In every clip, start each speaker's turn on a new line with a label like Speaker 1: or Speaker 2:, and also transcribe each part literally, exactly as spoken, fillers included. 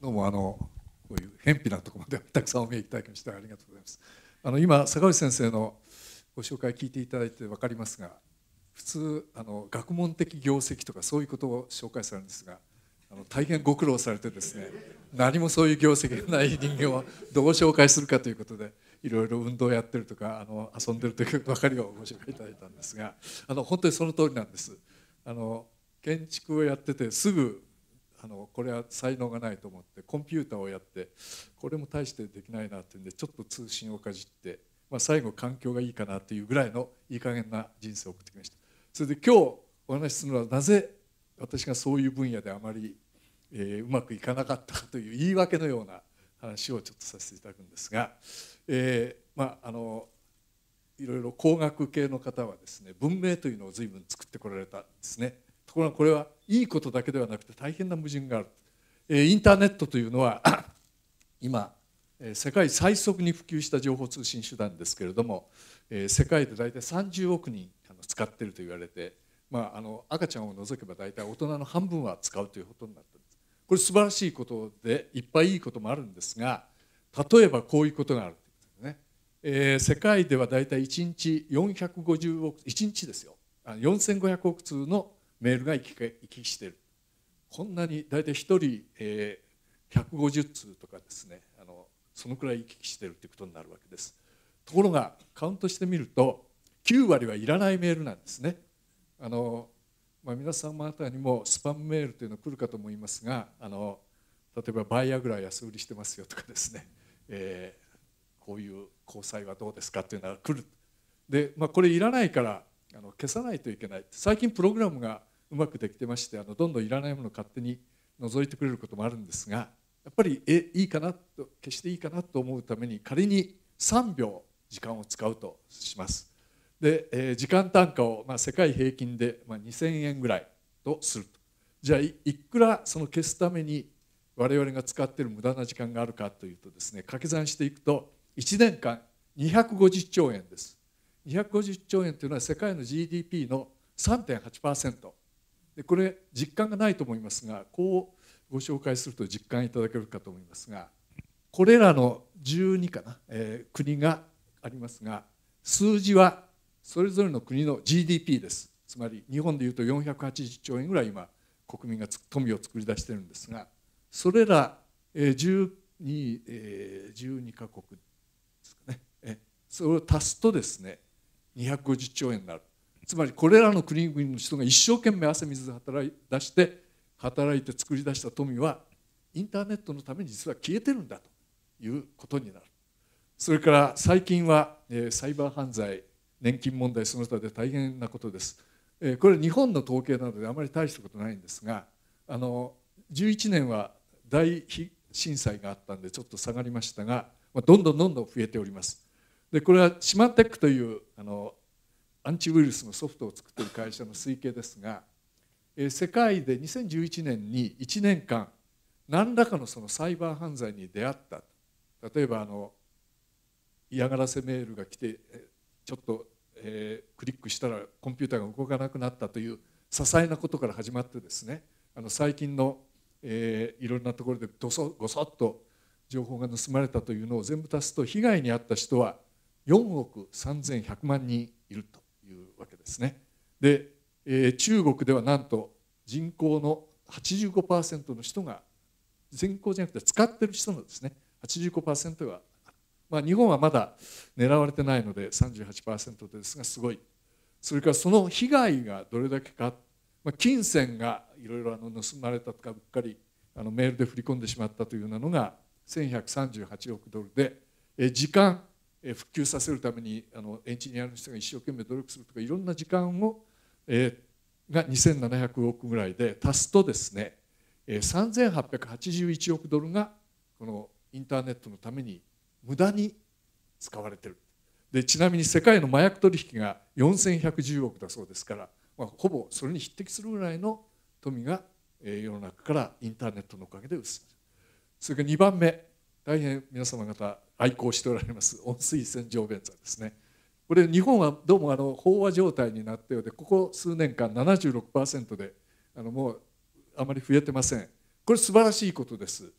Speaker 1: どうもあのこういう偏僻なところまでたくさんお見えいただきましてありがとうございます。あの今坂口先生のご紹介聞いていただいて分かりますが、普通あの学問的業績とかそういうことを紹介されるんですが、あの大変ご苦労されてですね、何もそういう業績がない人間をどう紹介するかということでいろいろ運動をやってるとかあの遊んでるというばかりをご紹介いただいたんですが、あの本当にその通りなんです。あの建築をやっててすぐあのこれは才能がないと思ってコンピューターをやってこれも大してできないなっていうんでちょっと通信をかじって、まあ、最後環境がいいかなというぐらいのいい加減な人生を送ってきました。それで今日お話しするのはなぜ私がそういう分野であまり、えー、うまくいかなかったかという言い訳のような話をちょっとさせていただくんですが、えー、まああのいろいろ工学系の方はですね文明というのを随分作ってこられたんですね。ところがこれはいいことだけではなくて大変な矛盾がある。インターネットというのは今世界最速に普及した情報通信手段ですけれども、世界で大体さんじゅうおくにん使っていると言われて、まあ、あの赤ちゃんを除けば大体大人の半分は使うということになったんです。これ素晴らしいことでいっぱいいいこともあるんですが、例えばこういうことがあるということですね。えー、世界では大体いちにちよんひゃくごじゅうおくいちにちですよよんせんごひゃくおくつうのメールが行き行き来している。こんなに大体ひとり、えー、ひゃくごじゅっつうとかですね、あのそのくらい行き来しているということになるわけです。ところがカウントしてみるときゅうわりはいらないメールなんですね。あの、まあ、皆様方にもスパムメールというのが来るかと思いますが、あの例えばバイアグラ安売りしてますよとかですね、えー、こういう交際はどうですかというのが来る。で、まあ、これいらないからあの消さないといけない。最近プログラムがうまくできてまして、あのどんどんいらないものを勝手に除いてくれることもあるんですが、やっぱりえいいかなと消していいかなと思うために仮にさんびょう時間を使うとします。で、えー、時間単価を、まあ、世界平均で、まあ、にせんえんぐらいとすると。じゃあ い, いくらその消すために我々が使っている無駄な時間があるかというとですね、掛け算していくといちねんかんにひゃくごじゅっちょうえんです。にひゃくごじゅっちょうえんというのは世界の ジーディーピー の さんてんはちパーセント。でこれ実感がないと思いますが、こうご紹介すると実感いただけるかと思いますが、これらのじゅうにかな、えー、国がありますが、数字はそれぞれの国の ジーディーピー です。つまり日本でいうとよんひゃくはちじゅっちょうえんぐらい今国民が富を作り出しているんですが、それらじゅうに、えー、じゅうにカ国ですかね、えそれを足すとですねにひゃくごじゅっちょうえんになる。つまりこれらの国々の人が一生懸命汗水で働い出して働いて作り出した富はインターネットのために実は消えてるんだということになる。それから最近はサイバー犯罪、年金問題その他で大変なことです。これ日本の統計なのであまり大したことないんですが、あのじゅういちねんは大震災があったんでちょっと下がりましたが、どんどんどんどん増えております。でこれはシマテックというあのアンチウイルスのソフトを作っている会社の推計ですが、世界でにせんじゅういちねんにいちねんかん何らかのそのサイバー犯罪に出会った。例えばあの嫌がらせメールが来てちょっと、えー、クリックしたらコンピューターが動かなくなったという些細なことから始まってですね、あの最近の、えー、いろんなところでどそごそっと情報が盗まれたというのを全部足すと被害に遭った人はよんおくさんぜんひゃくまんにんいるというわけですね。で、えー、中国ではなんと人口の はちじゅうごパーセント の人が人口じゃなくて使ってる人のですね はちじゅうごパーセント が、まあ、日本はまだ狙われてないので さんじゅうはちパーセント ですがすごい。それからその被害がどれだけか、まあ、金銭がいろいろ盗まれたとかうっかりあのメールで振り込んでしまったというようなのがせんひゃくさんじゅうはちおくドルで、え時間復旧させるためにあのエンジニアの人が一生懸命努力するとかいろんな時間を、えー、がにせんななひゃくおくぐらいで足すとですねさんぜんはっぴゃくはちじゅういちおくドルがこのインターネットのために無駄に使われている。でちなみに世界の麻薬取引がよんせんひゃくじゅうおくだそうですから、まあ、ほぼそれに匹敵するぐらいの富が世の中からインターネットのおかげで移る。それからにばんめ、大変皆様方愛好しておられます温水洗浄便座ですね。これ日本はどうもあの飽和状態になったようで、ここ数年間 ななじゅうろくパーセント であのもうあまり増えてません。これ素晴らしいことです。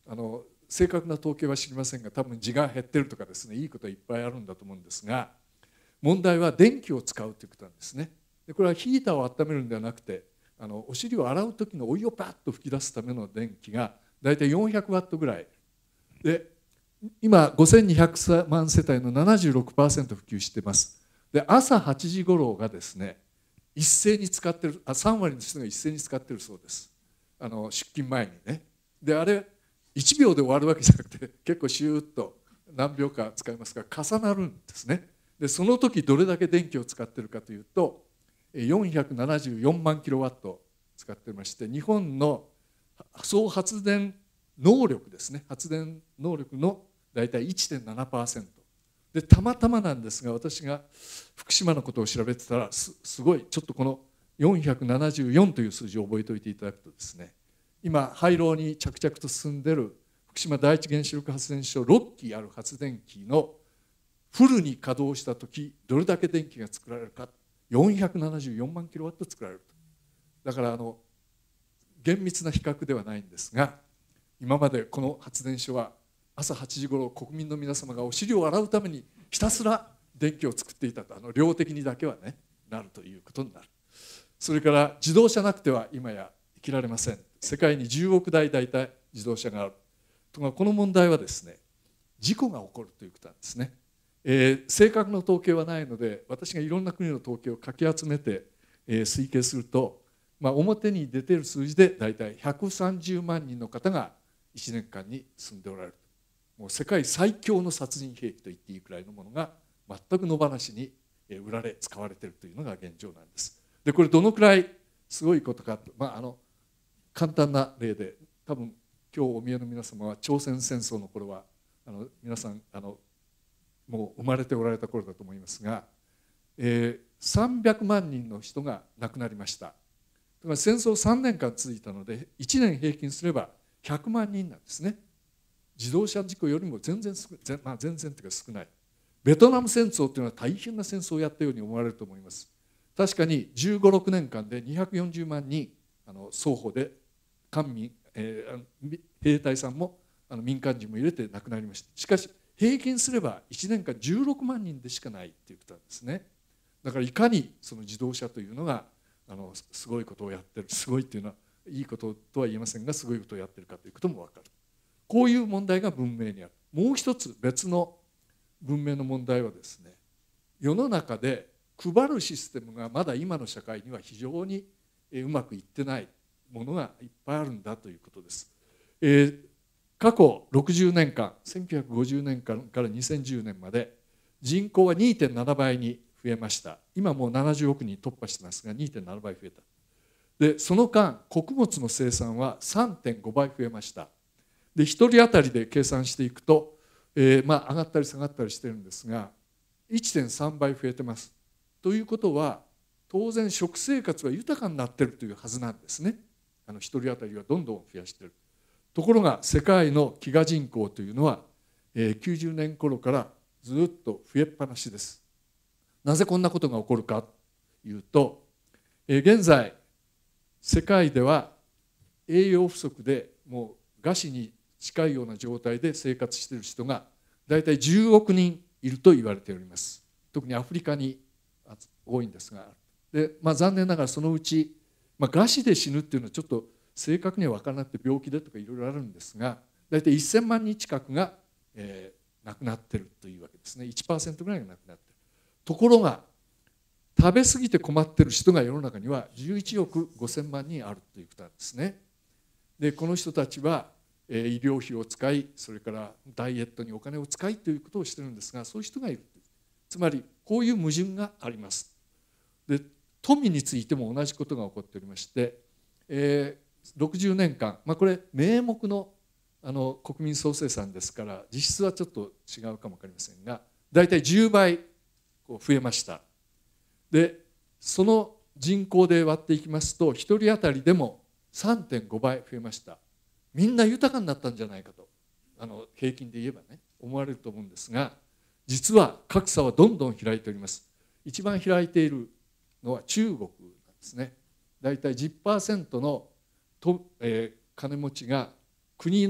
Speaker 1: あの正確な統計は知りませんが、多分地が減ってるとかですね、いいことはいっぱいあるんだと思うんですが、問題は電気を使うということなんですね。でこれはヒーターを温めるんではなくて、あのお尻を洗う時のお湯をパッと吹き出すための電気がだいたいよんひゃくワットぐらいで、今ごせんにひゃくまん世帯の ななじゅうろくパーセント 普及しています。で朝はちじ頃がですね、一斉に使ってる、あさん割の人が一斉に使ってるそうです。あの出勤前にね。であれいちびょうで終わるわけじゃなくて、結構シューッと何秒か使いますから重なるんですね。でその時どれだけ電気を使っているかというとよんひゃくななじゅうよんまんキロワット使ってまして、日本の総発電能力ですね、発電能力のだいたい いってんななパーセント で、たまたまなんですが、私が福島のことを調べてたら す, すごいちょっとこのよんひゃくななじゅうよんという数字を覚えておいていただくとですね、今廃炉に着々と進んでいる福島第一原子力発電所ろっきある発電機のフルに稼働した時どれだけ電気が作られるか、よんひゃくななじゅうよんまんキロワット作られると。だからあの厳密な比較ではないんですが、今までこの発電所は朝はちじ頃国民の皆様がお尻を洗うためにひたすら電気を作っていたと、あの量的にだけはねなるということになる。それから自動車なくては今や生きられません。世界にじゅうおくだい大体自動車がある。とこの問題はですね、事故が起こるということなんですね。えー、正確な統計はないので、私がいろんな国の統計をかき集めて、えー、推計すると、まあ、表に出ている数字でだいたいひゃくさんじゅうまんにんの方がいちねんかんに住んでおられる。もう世界最強の殺人兵器と言っていいくらいのものが全く野放しに売られ使われているというのが現状なんです。でこれどのくらいすごいことかと、まあ、あの簡単な例で、多分今日お見えの皆様は朝鮮戦争の頃はあの皆さんあのもう生まれておられた頃だと思いますが、えー、さんびゃくまんにんの人が亡くなりました。だから戦争さんねんかん続いたのでいちねん平均すればひゃくまんにんなんですね。自動車事故よりも全然少ない、まあ、全然というか少ない。ベトナム戦争というのは大変な戦争をやったように思われると思います。確かにじゅうご、ろくねんかんでにひゃくよんじゅうまんにんあの双方で官民、えー、兵隊さんもあの民間人も入れて亡くなりました。しかし平均すればいちねんかんじゅうろくまんにんでしかないということなんですね。だからいかにその自動車というのがあのすごいことをやってる、すごいというのはいいこととは言えませんが、すごいことをやってるかということも分かる。こういう問題が文明にある。もう一つ別の文明の問題はですね、世の中で配るシステムがまだ今の社会には非常にうまくいってないものがいっぱいあるんだということです。えー、過去ろくじゅうねんかん、せんきゅうひゃくごじゅうねんかんからにせんじゅうねんまで人口は にてんななばいに増えました。今もうななじゅうおくにん突破してますが にてんななばい増えた。でその間穀物の生産は さんてんごばい増えました。でひとり当たりで計算していくと、えー、まあ上がったり下がったりしてるんですが いってんさんばい増えてます。ということは当然食生活は豊かになっているというはずなんですね。あのひとり当たりはどんどん増やしている。ところが世界の飢餓人口というのは、えー、きゅうじゅうねん頃からずっと増えっぱなしです。なぜこんなことが起こるかというと、えー、現在世界では栄養不足でもう餓死に近いような状態で生活している人がだいたいじゅうおくにんいると言われております。特にアフリカに多いんですが、で、まあ、残念ながらそのうち、まあ、餓死で死ぬっていうのはちょっと正確には分からなくて病気でとかいろいろあるんですが、だいたいせんまんにん近くが、えー、亡くなっているというわけですね。 いちパーセント ぐらいが亡くなっている。ところが食べ過ぎて困っている人が世の中にはじゅういちおくごせんまんにんあるということなんですね。でこの人たちは医療費を使い、それからダイエットにお金を使いということをしているんですが、そういう人がいる。つまりこういう矛盾があります。で富についても同じことが起こっておりまして、えー、ろくじゅうねんかん、まあ、これ名目 の, あの国民総生産ですから実質はちょっと違うかも分かりませんが、だいたいじゅうばいこう増えました。でその人口で割っていきますとひとり当たりでも さんてんごばい増えました。みんな豊かになったんじゃないかと、あの平均で言えばね思われると思うんですが、実は格差はどんどん開いております。一番開いているのは中国なんですね。だいたい じゅっパーセント のと、えー、金持ちが国の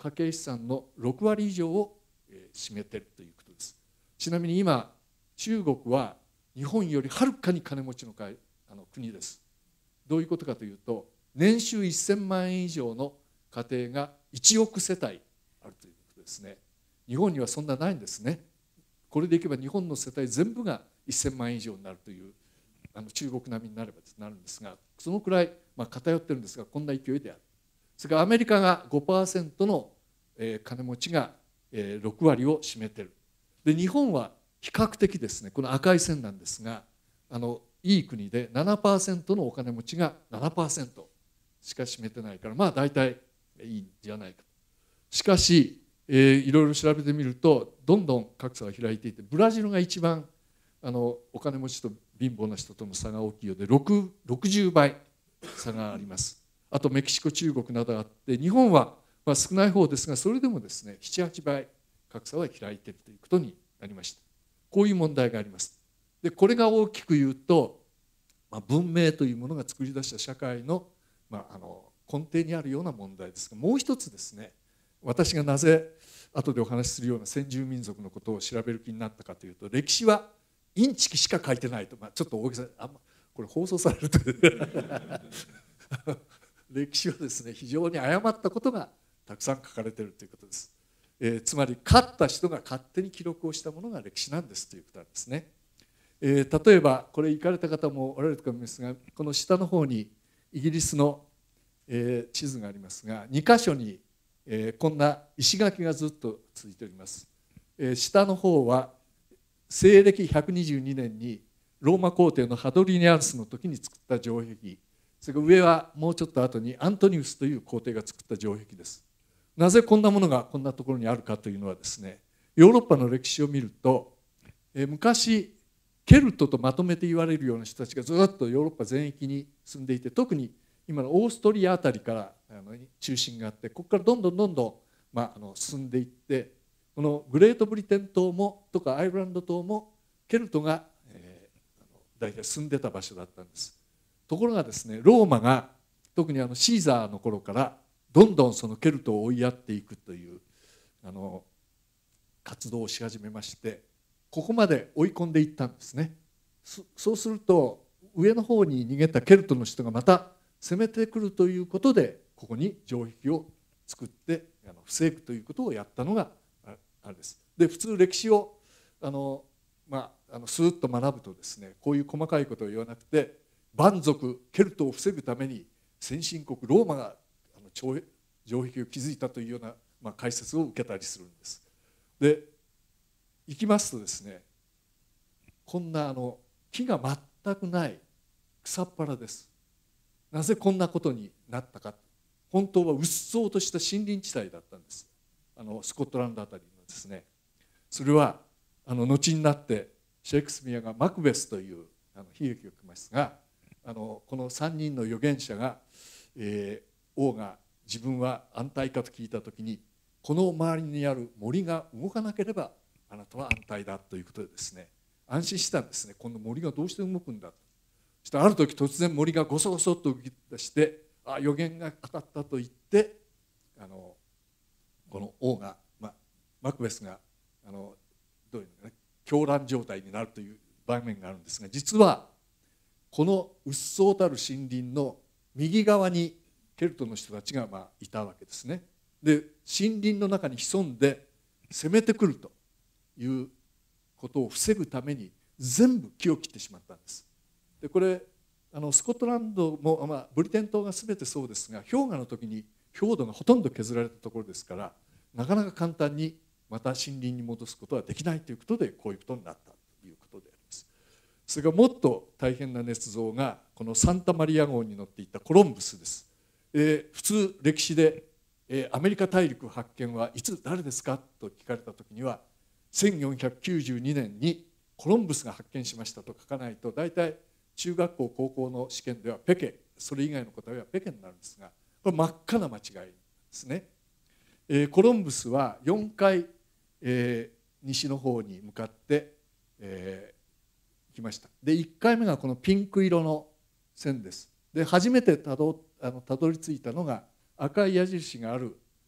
Speaker 1: 家計資産のろくわり以上を占めているということです。ちなみに今中国は日本よりはるかに金持ちの国です。どういうことかというと、年収せんまんえん以上の家庭がいちおく世帯あるということですね。日本にはそんなないんですね。これでいけば日本の世帯全部がせんまんえん以上になるという、あの中国並みになればなるんですが、そのくらいまあ偏ってるんですが、こんな勢いである。それからアメリカが ごパーセント の金持ちがろくわりを占めている。で日本は比較的ですね、この赤い線なんですが、あのいい国で ななパーセント のお金持ちが ななパーセント しか占めてないから、まあ大体いいんじゃないかと。しかし、えー、いろいろ調べてみるとどんどん格差が開いていて、ブラジルが一番あのお金持ちと貧乏な人との差が大きいようで ろくじゅうばい差があります。あとメキシコ、中国などがあって、日本はまあ少ない方ですが、それでもですねなな、はちばい格差は開いているということになりました。こういう問題があります。でこれが大きく言うと、まあ、文明というものが作り出した社会の、まあ、あの根底にあるような問題ですが、もう一つですね、私がなぜ後でお話しするような先住民族のことを調べる気になったかというと、歴史はインチキしか書いてないと、まあ、ちょっと大げさ、あんまこれ放送されると歴史はですね非常に誤ったことがたくさん書かれているということです。えー、つまり勝った人が勝手に記録をしたものが歴史なんですということなんですね。えー、例えばこれ行かれた方もおられると思いますが、この下の方にイギリスの、えー、地図がありますが、にかしょに、えー、こんな石垣がずっと続いております。えー、下の方は西暦ひゃくにじゅうにねんにローマ皇帝のハドリニアヌスの時に作った城壁、それから上はもうちょっと後にアントニウスという皇帝が作った城壁です。なぜこんなものがこんなところにあるかというのはですね、ヨーロッパの歴史を見ると、えー、昔ケルトとまとめて言われるような人たちがずっとヨーロッパ全域に住んでいて、特に今のオーストリアあたりからあの中心があって、ここからどんどんどんどん、まあ、あの進んでいって、このグレートブリテン島もとかアイルランド島もケルトが、えー、あの大体住んでた場所だったんです。ところがですね、ローマが特にあのシーザーの頃からどんどんそのケルトを追いやっていくというあの活動をし始めまして、ここまで追い込んでいったんですね。そうすると上の方に逃げたケルトの人がまた攻めてくるということで、ここに城壁を作ってあの防ぐということをやったのがあるんです。で普通歴史をあの、まあ、あのスーッと学ぶとですね、こういう細かいことを言わなくて、蛮族ケルトを防ぐために先進国ローマがあの城壁を築いたというような、まあ、解説を受けたりするんです。で行きますとですね、こんなあの木が全くない草っぱらです。なぜこんなことになったか。本当はうっそうとした森林地帯だったんです。あのスコットランドあたりのですね。それはあの後になってシェイクスピアがマクベスというあの悲劇を書きますが、あのこのさんにんの預言者が、えー、王が自分は安泰かと聞いた時に、この周りにある森が動かなければあなたは安泰だということでですね、安心したんですね。この森がどうして動くんだと。そしてある時突然森がゴソゴソっと動き出して、あ予言が当たったと言って、あのこの王が、まあ、マクベスがあのどういうのかね、狂乱状態になるという場面があるんですが、実はこのうっそうたる森林の右側にケルトの人たちがまあいたわけですね。で森林の中に潜んで攻めてくるということを防ぐために全部木を切ってしまったんです。でこれあのスコットランドも、まあ、ブリテン島が全てそうですが、氷河の時に氷土がほとんど削られたところですから、なかなか簡単にまた森林に戻すことはできないということで、こういうことになったということであります。それがもっと大変な捏造がこのサンタマリア号に乗っていたコロンブスです。えー、普通歴史で、えー、アメリカ大陸発見はいつ誰ですかと聞かれた時には、せんよんひゃくきゅうじゅうにねんにコロンブスが発見しましたと書かないと、大体中学校高校の試験ではペケ、それ以外の答えはペケになるんですが、これ真っ赤な間違いですね。えー、コロンブスはよんかい、えー、西の方に向かって、えー、来ました。でいっかいめがこのピンク色の線です。で初めてたどあのたどり着いたのが赤い矢印がある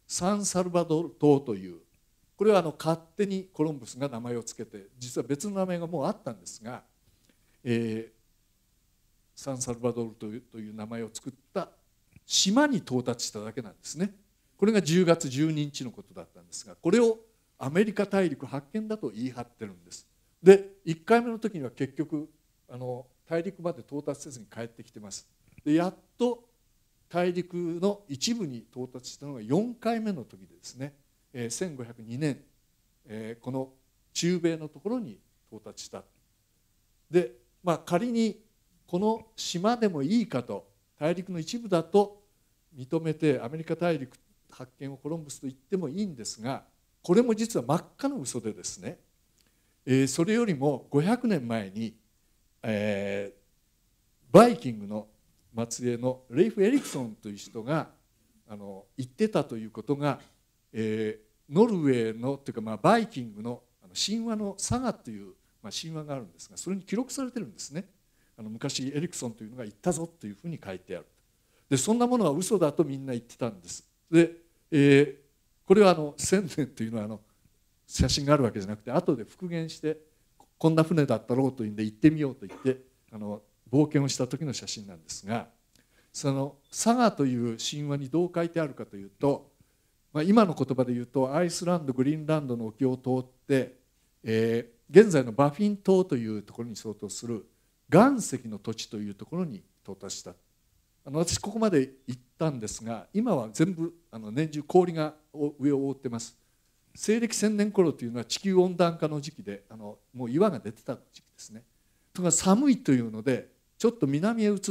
Speaker 1: サンサルバドル島という、これはあの勝手にコロンブスが名前を付けて、実は別の名前がもうあったんですが、えー、サンサルバドルという、という名前を作った島に到達しただけなんですね。これがじゅうがつじゅうににちのことだったんですが、これをアメリカ大陸発見だと言い張ってるんです。でいっかいめの時には結局あの大陸まで到達せずに帰ってきてます。でやっと大陸の一部に到達したのがよんかいめの時でですね、えー、せんごひゃくにねん、えー、この中米のところに到達した。で、まあ、仮にこの島でもいいかと、大陸の一部だと認めてアメリカ大陸発見をコロンブスと言ってもいいんですが、これも実は真っ赤な嘘でですね、えー、それよりもごひゃくねんまえに、えー、バイキングの末裔のレイフ・エリクソンという人があの言ってたということが、えー、ノルウェーのというか、まあ、バイキングの神話のサガという、まあ、神話があるんですが、それに記録されてるんですね。あの昔エリクソンというのが言ったぞというふうに書いてある。でそんなものは嘘だとみんな言ってたんです。で、えー、これはあの千年というのはあの写真があるわけじゃなくて、後で復元してこんな船だったろうというんで行ってみようと言ってあの冒険をした時の写真なんですが、そのサガという神話にどう書いてあるかというと、まあ、今の言葉で言うとアイスランドグリーンランドの沖を通って、えー、現在のバフィン島というところに相当する岩石の土地というところに到達した。あの私ここまで行ったんですが、今は全部あの年中氷が上を覆ってます。西暦せんねん頃というのは地球温暖化の時期で、あのもう岩が出てた時期ですね。とか寒いというのでちょっと南へ移って、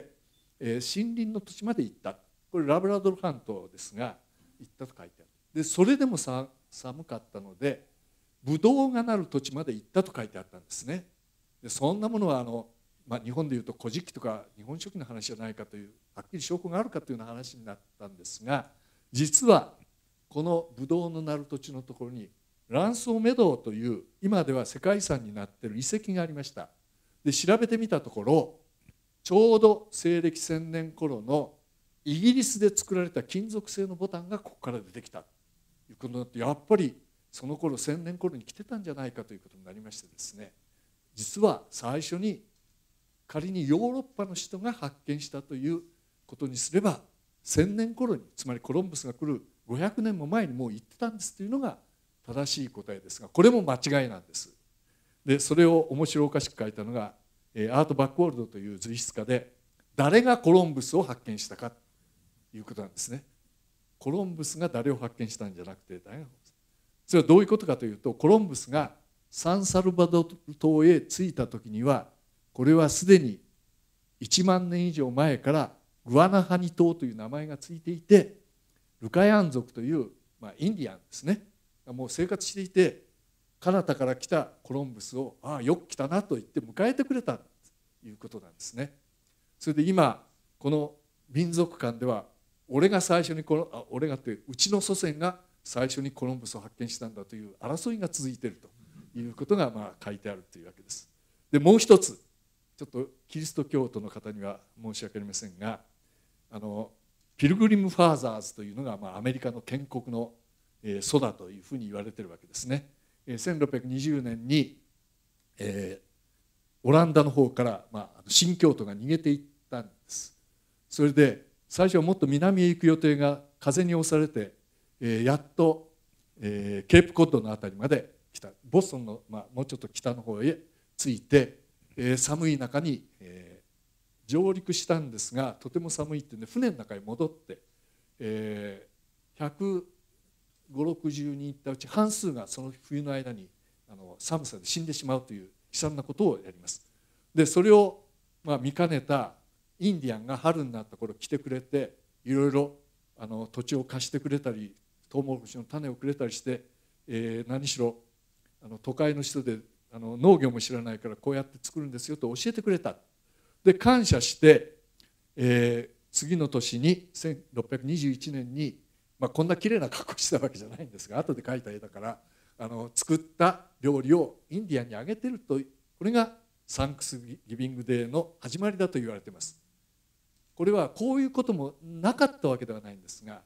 Speaker 1: えー、森林の土地まで行った。これラブラドル半島ですが行ったと書いてある。でそれでもさ寒かったのでブドウがなる土地まで行ったと書いてあったんですね。でそんなものはあの、まあ、日本でいうと古事記とか日本書紀の話じゃないかというはっきり証拠があるかというような話になったんですが、実はこのブドウのなる土地のところにランソーメドウという今では世界遺産になっている遺跡がありました。で調べてみたところ、ちょうど西暦せんねん頃のイギリスで作られた金属製のボタンがここから出てきたということになって、やっぱりその頃せんねん頃に来てたんじゃないかということになりましてですね、実は最初に仮にヨーロッパの人が発見したということにすれば、せんねん頃に、つまりコロンブスが来るごひゃくねんも前にもう言ってたんですというのが正しい答えですが、これも間違いなんです。でそれを面白おかしく書いたのがアート・バックウォールドという随筆家で、誰がコロンブスを発見したかということなんですね。コロンブスが誰を発見したんじゃなくて、誰がそれはどういうことかというと、コロンブスがサンサルバドル島へ着いた時には、これはすでにいちまんねん以上前からグアナハニ島という名前がついていて、ルカヤン族という、まあ、インディアンですね、もう生活していて、彼方から来たコロンブスをああよく来たなと言って迎えてくれたということなんですね。それで今この民族間では、俺が最初にこのあ俺がってうちの祖先が最初にコロンブスを発見したんだという争いが続いているということがまあ書いてあるというわけです。でもう一つ、ちょっとキリスト教徒の方には申し訳ありませんが、あのピルグリム・ファーザーズというのがまあアメリカの建国の祖だというふうに言われているわけですね。せんろっぴゃくにじゅうねんに、えー、オランダの方から、まあ、新教徒が逃げていったんです。それで最初はもっと南へ行く予定が風に押されて、えー、やっと、えー、ケープコッドの辺りまで来た。ボストンの、まあ、もうちょっと北の方へ着いて、えー、寒い中に、えー、上陸したんですが、とても寒いっていうんで船の中へ戻って、えー、ひゃくごじゅう、ろくじゅうにんいったうち半数がその冬の間にあの寒さで死んでしまうという悲惨なことをやります。でそれをまあ見かねたインディアンが春になった頃来てくれて、いろいろあの土地を貸してくれたり、トウモロコシの種をくれたりして、えー、何しろあの都会の人であの農業も知らないからこうやって作るんですよと教えてくれた。で感謝して、えー、次の年にせんろっぴゃくにじゅういちねんに、まあ、こんな綺麗な格好してたわけじゃないんですが、後で描いた絵だからあの作った料理をインディアンにあげてると、これがサンクスギビングデーの始まりだと言われています。これはこういうこともなかったわけではないんですが、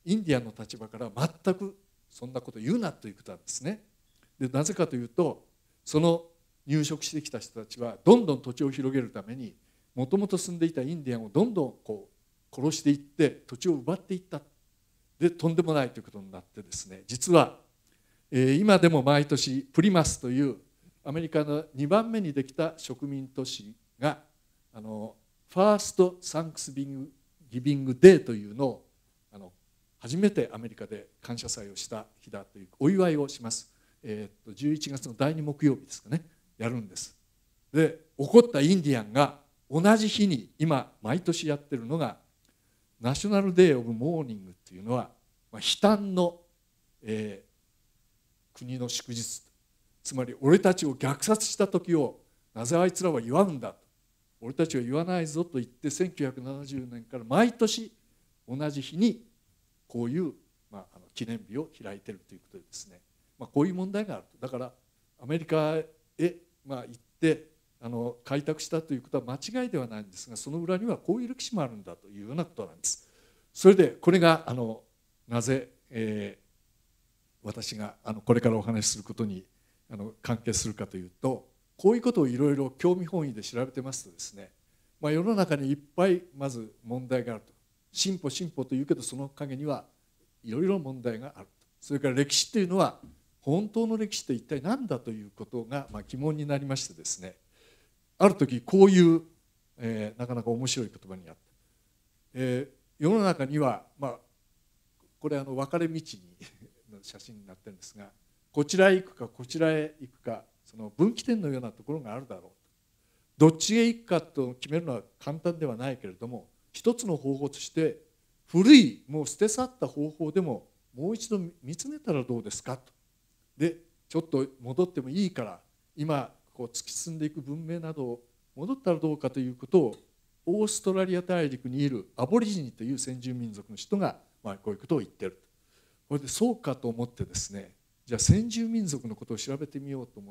Speaker 1: インディアンの立場から全くそんなこと言うなということなんですね。でなぜかというと、その入植してきた人たちはどんどん土地を広げるためにもともと住んでいたインディアンをどんどんこう殺していって土地を奪っていった。でとんでもないということになってですね、実は、えー、今でも毎年プリマスというアメリカのにばんめにできた植民都市があのファーストサンクスギビングデーというのをあの初めてアメリカで感謝祭をした日だというお祝いをします。えー、とじゅういちがつのだいに木曜日ですかね、やるんです。で怒ったインディアンが同じ日に今毎年やってるのがナショナルデーオブモーニングっていうのは、まあ、悲嘆の、えー、国の祝日、つまり俺たちを虐殺した時をなぜあいつらは祝うんだと、俺たちは言わないぞと言ってせんきゅうひゃくななじゅうねんから毎年同じ日にこういう、まあ、あの記念日を開いているということでですね、まあ、こういう問題があると。だからアメリカへ、まあ、行ってあの開拓したということは間違いではないんですが、その裏にはこういう歴史もあるんだというようなことなんです。それでこれがあのなぜ、えー、私があのこれからお話しすることにあの関係するかというと、こういうことをいろいろ興味本位で調べてますとですね、まあ、世の中にいっぱいまず問題があると。進歩進歩というけどその陰にはいろいろ問題があると。それから歴史というのは本当の歴史って一体何だということがまあ疑問になりましてですね、ある時こういう、えー、なかなか面白い言葉にあった、えー、世の中には、まあ、これあの分かれ道にの写真になってるんですが、こちらへ行くかこちらへ行くか、その分岐点のようなところがあるだろうと。どっちへ行くかと決めるのは簡単ではないけれども、一つの方法として古いもう捨て去った方法でももう一度見つめたらどうですかと。でちょっと戻ってもいいから今こう突き進んでいく文明などを戻ったらどうかということをオーストラリア大陸にいるアボリジニという先住民族の人がまあこういうことを言ってる。これでそうかと思ってですね、じゃあ先住民族のことを調べてみようと思って、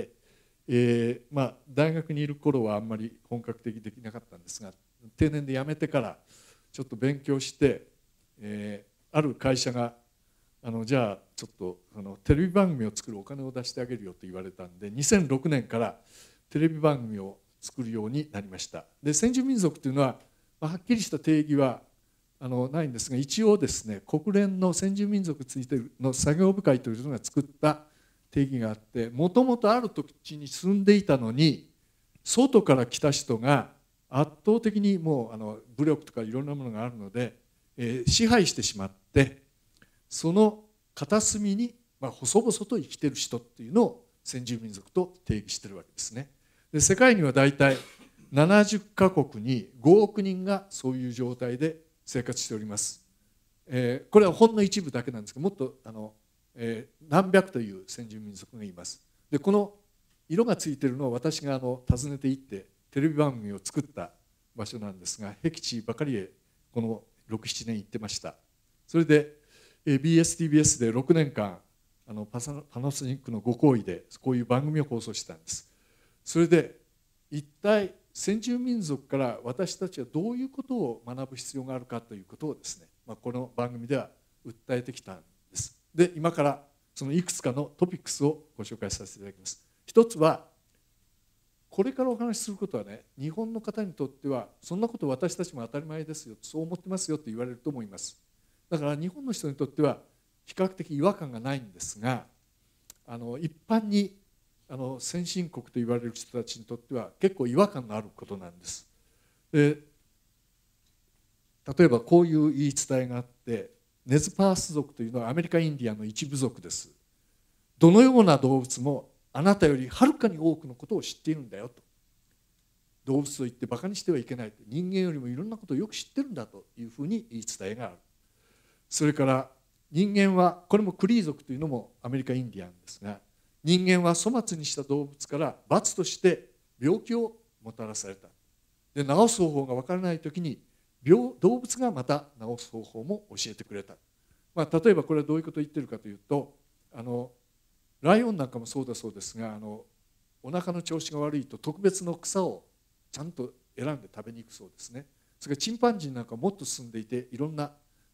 Speaker 1: えーまあ、大学にいる頃はあんまり本格的できなかったんですが、定年で辞めてからちょっと勉強して、えー、ある会社があのじゃあちょっとあのテレビ番組を作るお金を出してあげるよと言われたんで、にせんろくねんからテレビ番組を作るようになりました。で先住民族というのは、まあ、はっきりした定義はあのないんですが、一応ですね国連の先住民族についての作業部会というのが作った定義があって、もともとある土地に住んでいたのに外から来た人が圧倒的にもうあの武力とかいろんなものがあるので、えー、支配してしまって、その片隅に、まあ、細々と生きてる人っていうのを先住民族と定義してるわけですね。で世界にはだいたいななじゅっかこくにごおくにんがそういう状態で生活しております。えー、これはほんの一部だけなんですけど、もっとあの、えー、何百という先住民族がいます。でこの色がついているのは私があの訪ねて行ってテレビ番組を作った場所なんですが、僻地ばかりへこのろく、ななねん行ってました。それで ビーエスティービーエス でろくねんかんあのパナソニックのご厚意でこういう番組を放送してたんです。それで一体先住民族から私たちはどういうことを学ぶ必要があるかということをですね、まあ、この番組では訴えてきたんです。で今からそのいくつかのトピックスをご紹介させていただきます。一つはこれからお話しすることはね、日本の方にとってはそんなこと私たちも当たり前ですよ、そう思ってますよと言われると思います。だから日本の人にとっては比較的違和感がないんですが、あの一般にあの先進国と言われる人たちにとっては結構違和感のあることなんです。で例えばこういう言い伝えがあって、ネズパース族というのはアメリカインディアンの一部族です。どのような動物もあなたよりはるかに多くのことを知っているんだよと。動物と言ってバカにしてはいけないと。人間よりもいろんなことをよく知ってるんだというふうに言い伝えがある。それから人間は、これもクリー族というのもアメリカインディアンですが、人間は粗末にした動物から罰として病気をもたらされた。で治す方法が分からない時に病動物がまた治す方法も教えてくれた。まあ、例えばこれはどういうことを言ってるかというと、あのライオンなんかもそうだそうですが、あのお腹の調子が悪いと特別の草をちゃんと選んで食べに行くそうですね。それからチンパンジーなんかもっと進んでいて、いろんな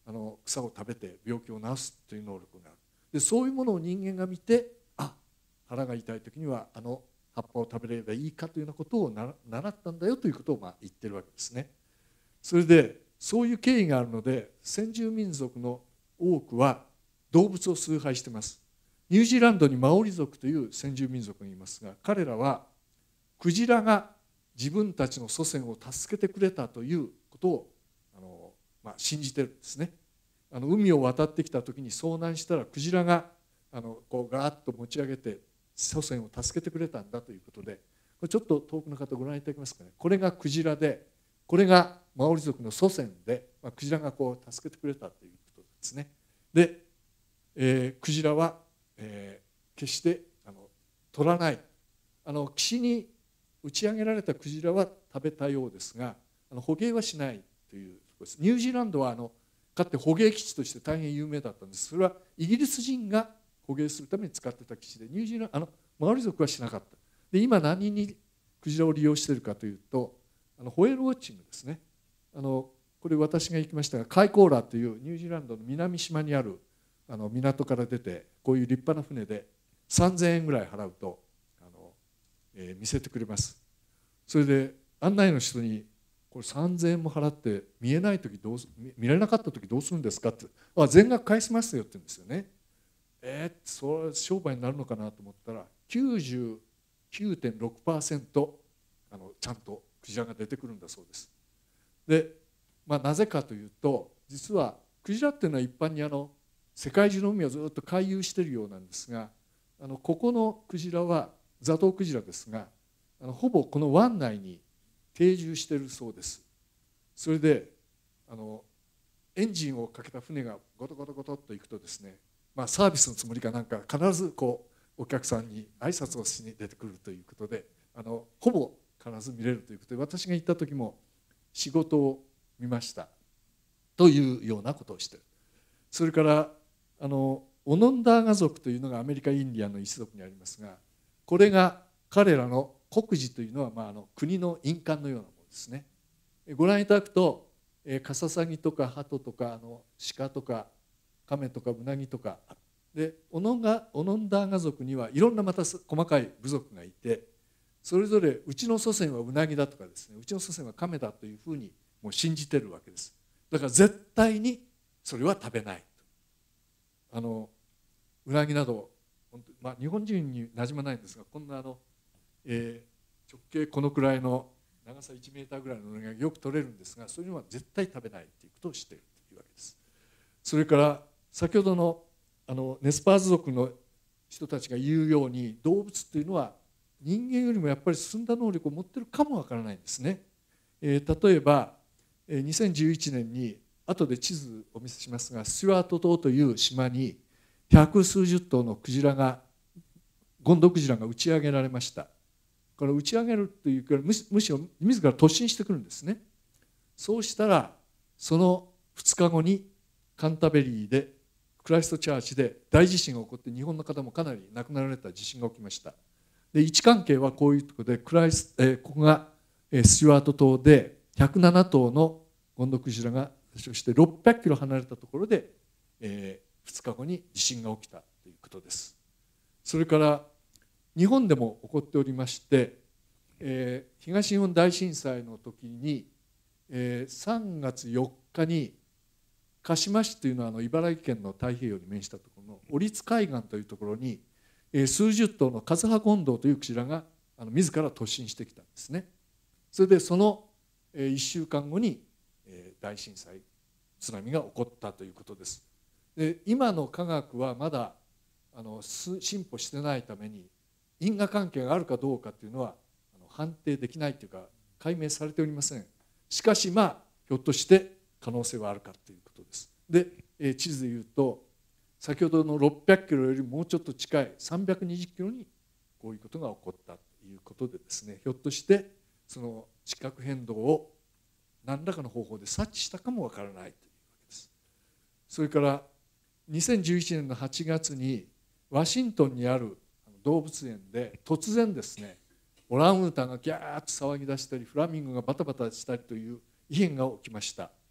Speaker 1: あの草を食べて病気を治すという能力がある。でそういうものを人間が見て、あ、腹が痛い時にはあの葉っぱを食べればいいかというようなことをな習ったんだよということをまあ言ってるわけですね。それでそういう経緯があるので、先住民族の多くは動物を崇拝しています。ニュージーランドにマオリ族という先住民族がいますが、彼らはクジラが自分たちの祖先を助けてくれたということをあの、まあ、信じてるんですね。あの海を渡ってきた時に遭難したらクジラがあのこうガーッと持ち上げて祖先を助けてくれたんだということで、これちょっと遠くの方ご覧いただけますかね。これがクジラで、これがマオリ族の祖先で、まあ、クジラがこう助けてくれたということですね。で、えー、クジラは、えー、決してあの取らない。あの岸に打ち上げられたクジラは食べたようですが、あの捕鯨はしないというところです。ニュージーランドはあのかつて捕鯨基地として大変有名だったんです。それはイギリス人が捕鯨するために使ってた基地で、ニュージーランドあのマオリ族はしなかった。で今何にクジラを利用しているかというと、あのホエールウォッチングですね。あのこれ私が行きましたが、カイコーラというニュージーランドの南島にあるあの港から出て、こういう立派な船でさんぜんえんぐらい払うとあの、えー、見せてくれます。それで案内の人にこれさんぜんえんも払って見えない時どうす見れなかった時どうするんですかって、あ、全額返しますよって言うんですよね。えー、それ商売になるのかなと思ったら きゅうじゅうきゅうてんろくパーセント あのちゃんとクジラが出てくるんだそうです。で、まあ、なぜかというと、実はクジラっていうのは一般にあの世界中の海をずっと回遊しているようなんですが、あのここのクジラはザトウクジラですが、あのほぼこの湾内に定住しているそうです。それであのエンジンをかけた船がゴトゴトゴトっと行くとですね、まあ、サービスのつもりかなんか必ずこうお客さんに挨拶をしに出てくるということで、あのほぼ必ず見れるということで、私が行った時も仕事を見ましたというようなことをしている。それからあのオノンダーガ族というのがアメリカインディアンの一族にありますが、これが彼らの国事というのは、まあ、あの国の印鑑のようなものですね。ご覧いただくと、えー、カササギとかハトとかあの鹿とかカメとかウナギとかで、オノンガオノンダーガ族にはいろんなまた細かい部族がいて、それぞれうちの祖先はウナギだとかですね、うちの祖先はカメだというふうにもう信じてるわけです。だから絶対にそれは食べない。あのウナギなど、まあ、日本人になじまないんですが、こんなあの、えー、直径このくらいの長さいちメーターぐらいのウナギがよく取れるんですが、そういうのは絶対食べないということをしているというわけです。それから先ほどのあのネスパーズ族の人たちが言うように、動物というのは人間よりもやっぱり進んだ能力を持っているかもわからないんですね。えー、例えばにせんじゅういちねんに後で地図をお見せしますが、スチュワート島という島に百数十頭のクジラがゴンドクジラが打ち上げられました。これ打ち上げるというか、むしろ自ら突進してくるんですね。そうしたらそのふつかごにカンタベリーでクライストチャーチで大地震が起こって、日本の方もかなり亡くなられた地震が起きました。で位置関係はこういうところで、クライス、えー、ここがスチュワート島でひゃくなな頭のゴンドクジラが、そしてろっぴゃくキロ離れたところで、えー、ふつかごに地震が起きたということです。それから日本でも起こっておりまして、えー、東日本大震災の時に、えー、さんがつよっかに鹿島市というのはあの茨城県の太平洋に面したところの折津海岸というところに、えー、数十頭のカズハゴンドウというクジラがあの自ら突進してきたんですね。それでそのいっしゅうかんごに大震災、津波が起こったということです。で今の科学はまだあの進歩してないために、因果関係があるかどうかというのはあの判定できないというか解明されておりません。しかしまあひょっとして可能性はあるかということです。で地図でいうと、先ほどのろっぴゃくキロよりもうちょっと近いさんびゃくにじゅっキロにこういうことが起こったということでですね、ひょっとしてその地殻変動を何らかの方法で察知したかもわからないというわけです。それからにせんじゅういちねんのはちがつにワシントンにある動物園で突然ですね、オランウータンがギャーッと騒ぎ出したり、フラミンゴがバタバタしたりという異変が起きました。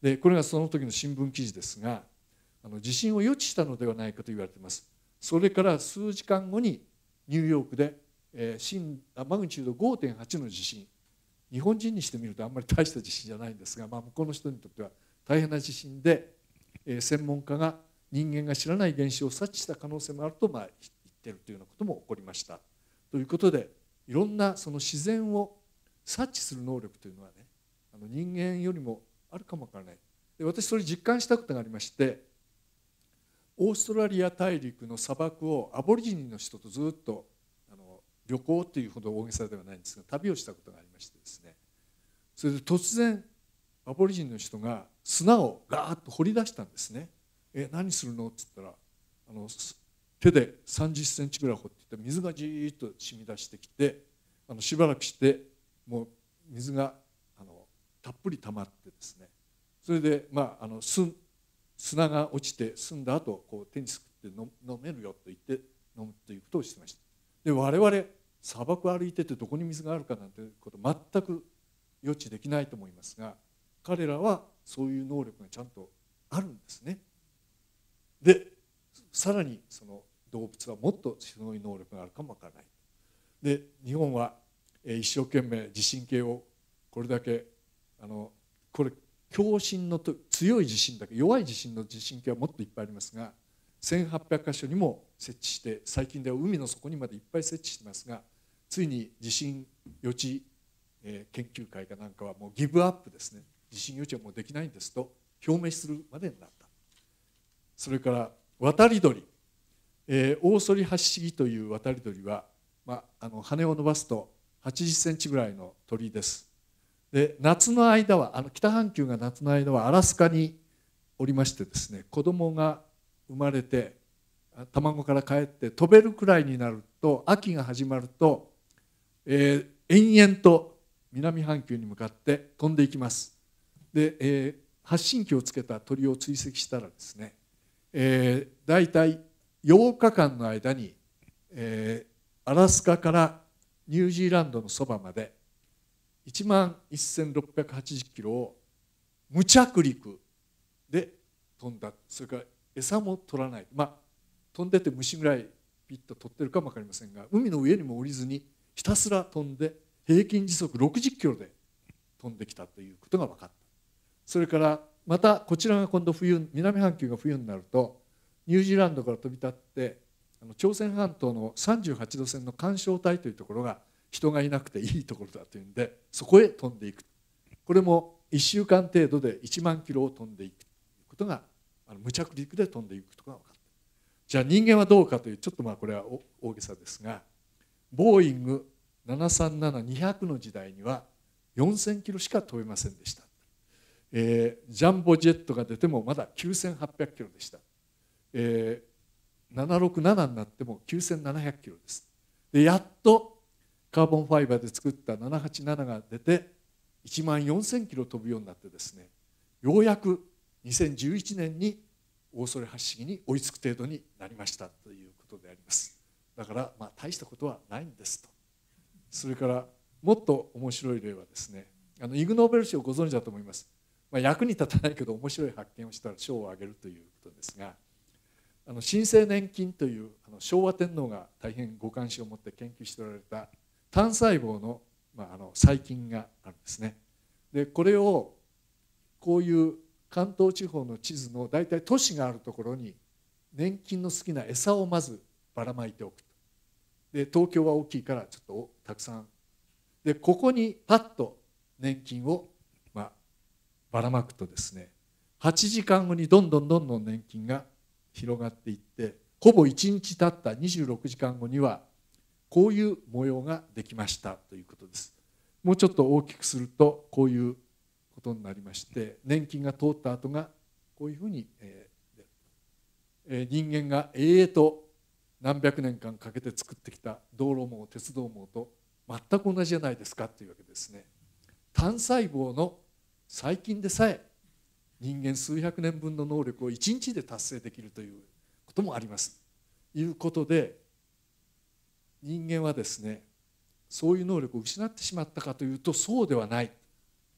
Speaker 1: でこれがその時の新聞記事ですが、あの地震を予知したのではないかと言われています。それから数時間後にニューヨークで、えー、震マグニチュード ごてんはち の地震、日本人にしてみるとあんまり大した地震じゃないんですが、まあ、向こうの人にとっては大変な地震で、えー、専門家が人間が知らない現象を察知した可能性もあると、まあ、言っているというようなことも起こりました。ということで、いろんなその自然を察知する能力というのはね、あの人間よりもあるかもわからない。で私それ実感したことがありまして、オーストラリア大陸の砂漠をアボリジニの人とずっとあの旅行というほど大げさではないんですが旅をしたことがありましてですね、それで突然アボリジニの人が砂をガーッと掘り出したんですね。え何するのって言ったら、あの手でさんじゅっセンチぐらい掘っていったら水がじーっと染み出してきて、あのしばらくしてもう水があのたっぷり溜まってですね、それでまああのす砂が落ちて澄んだ後こう手にすくって飲めるよと言って飲むということをしてました。で我々砂漠を歩いててどこに水があるかなんてこと全く予知できないと思いますが、彼らはそういう能力がちゃんとあるんですね。でさらにその動物はもっとすごい能力があるかもわからない。で日本は一生懸命地震計をこれだけあのこれ強震のと強い地震だけ、弱い地震の地震計はもっといっぱいありますがせんはっぴゃくか所にも設置して、最近では海の底にまでいっぱい設置してますが、ついに地震予知研究会かなんかはもうギブアップですね、地震予知はもうできないんですと表明するまでになった。それから渡り鳥、えー、オオソリハシシギという渡り鳥は、まあ、あの羽を伸ばすとはちじゅっセンチぐらいの鳥です。で夏の間はあの北半球が夏の間はアラスカにおりましてですね、子供が生まれて卵から帰って飛べるくらいになると、秋が始まると、えー、延々と南半球に向かって飛んでいきます。で、えー、発信機をつけた鳥を追跡したらですね、えー、大体ようかかんの間に、えー、アラスカからニュージーランドのそばまでいちまんせんろっぴゃくはちじゅっキロを無着陸で飛んだ。それから餌も取らない、まあ飛んでて虫ぐらいピッと取ってるかも分かりませんが、海の上にも降りずにひたすら飛んで平均時速ろくじゅっキロで飛んできたということが分かった。それからまたこちらが今度冬、南半球が冬になるとニュージーランドから飛び立ってあの朝鮮半島のさんじゅうはちど線の環礁帯というところが人がいなくていいところだというんで、そこへ飛んでいく。これもいっしゅうかん程度でいちまんキロを飛んでいくということが、あの無着陸で飛んでいくことが分かった。じゃあ人間はどうかという、ちょっとまあこれは大げさですが、ボーイングななさんななにひゃくの時代にはよんせんキロしか飛べませんでした。えー、ジャンボジェットが出てもまだきゅうせんはっぴゃくキロでした。えー、ななろくななになってもきゅうせんななひゃくキロです。でやっとカーボンファイバーで作ったななはちななが出ていちまんよんせんキロ飛ぶようになってですね、ようやくにせんじゅういちねんにオオソリハシシギに追いつく程度になりましたということであります。だからまあ大したことはないんですと。それからもっと面白い例はですね、あのイグ・ノーベル賞をご存知だと思います。まあ、役に立たないけど面白い発見をしたら賞をあげるということですが、あの新生年金というあの昭和天皇が大変ご関心を持って研究しておられた単細胞の、まあ、あの細菌があるんですね。でこれをこういう関東地方の地図の大体都市があるところに年金の好きな餌をまずばらまいておくと。で東京は大きいからちょっとたくさんで、ここにパッと年金を、まあ、ばらまくとですね、はちじかんごにどんどんどんどん年金が広がっていって、ほぼいちにち経ったにじゅうろくじかんごにはこういう模様ができましたということです。もうちょっと大きくするとこういうことになりまして、年金が通った後がこういうふうに、えーえー、人間が永遠と何百年間かけて作ってきた道路網鉄道網と全く同じじゃないですかというわけですね。単細胞の細菌でさえ人間数百年分の能力をいちにちで達成できるということもありますということで、人間はですねそういう能力を失ってしまったかというとそうではない。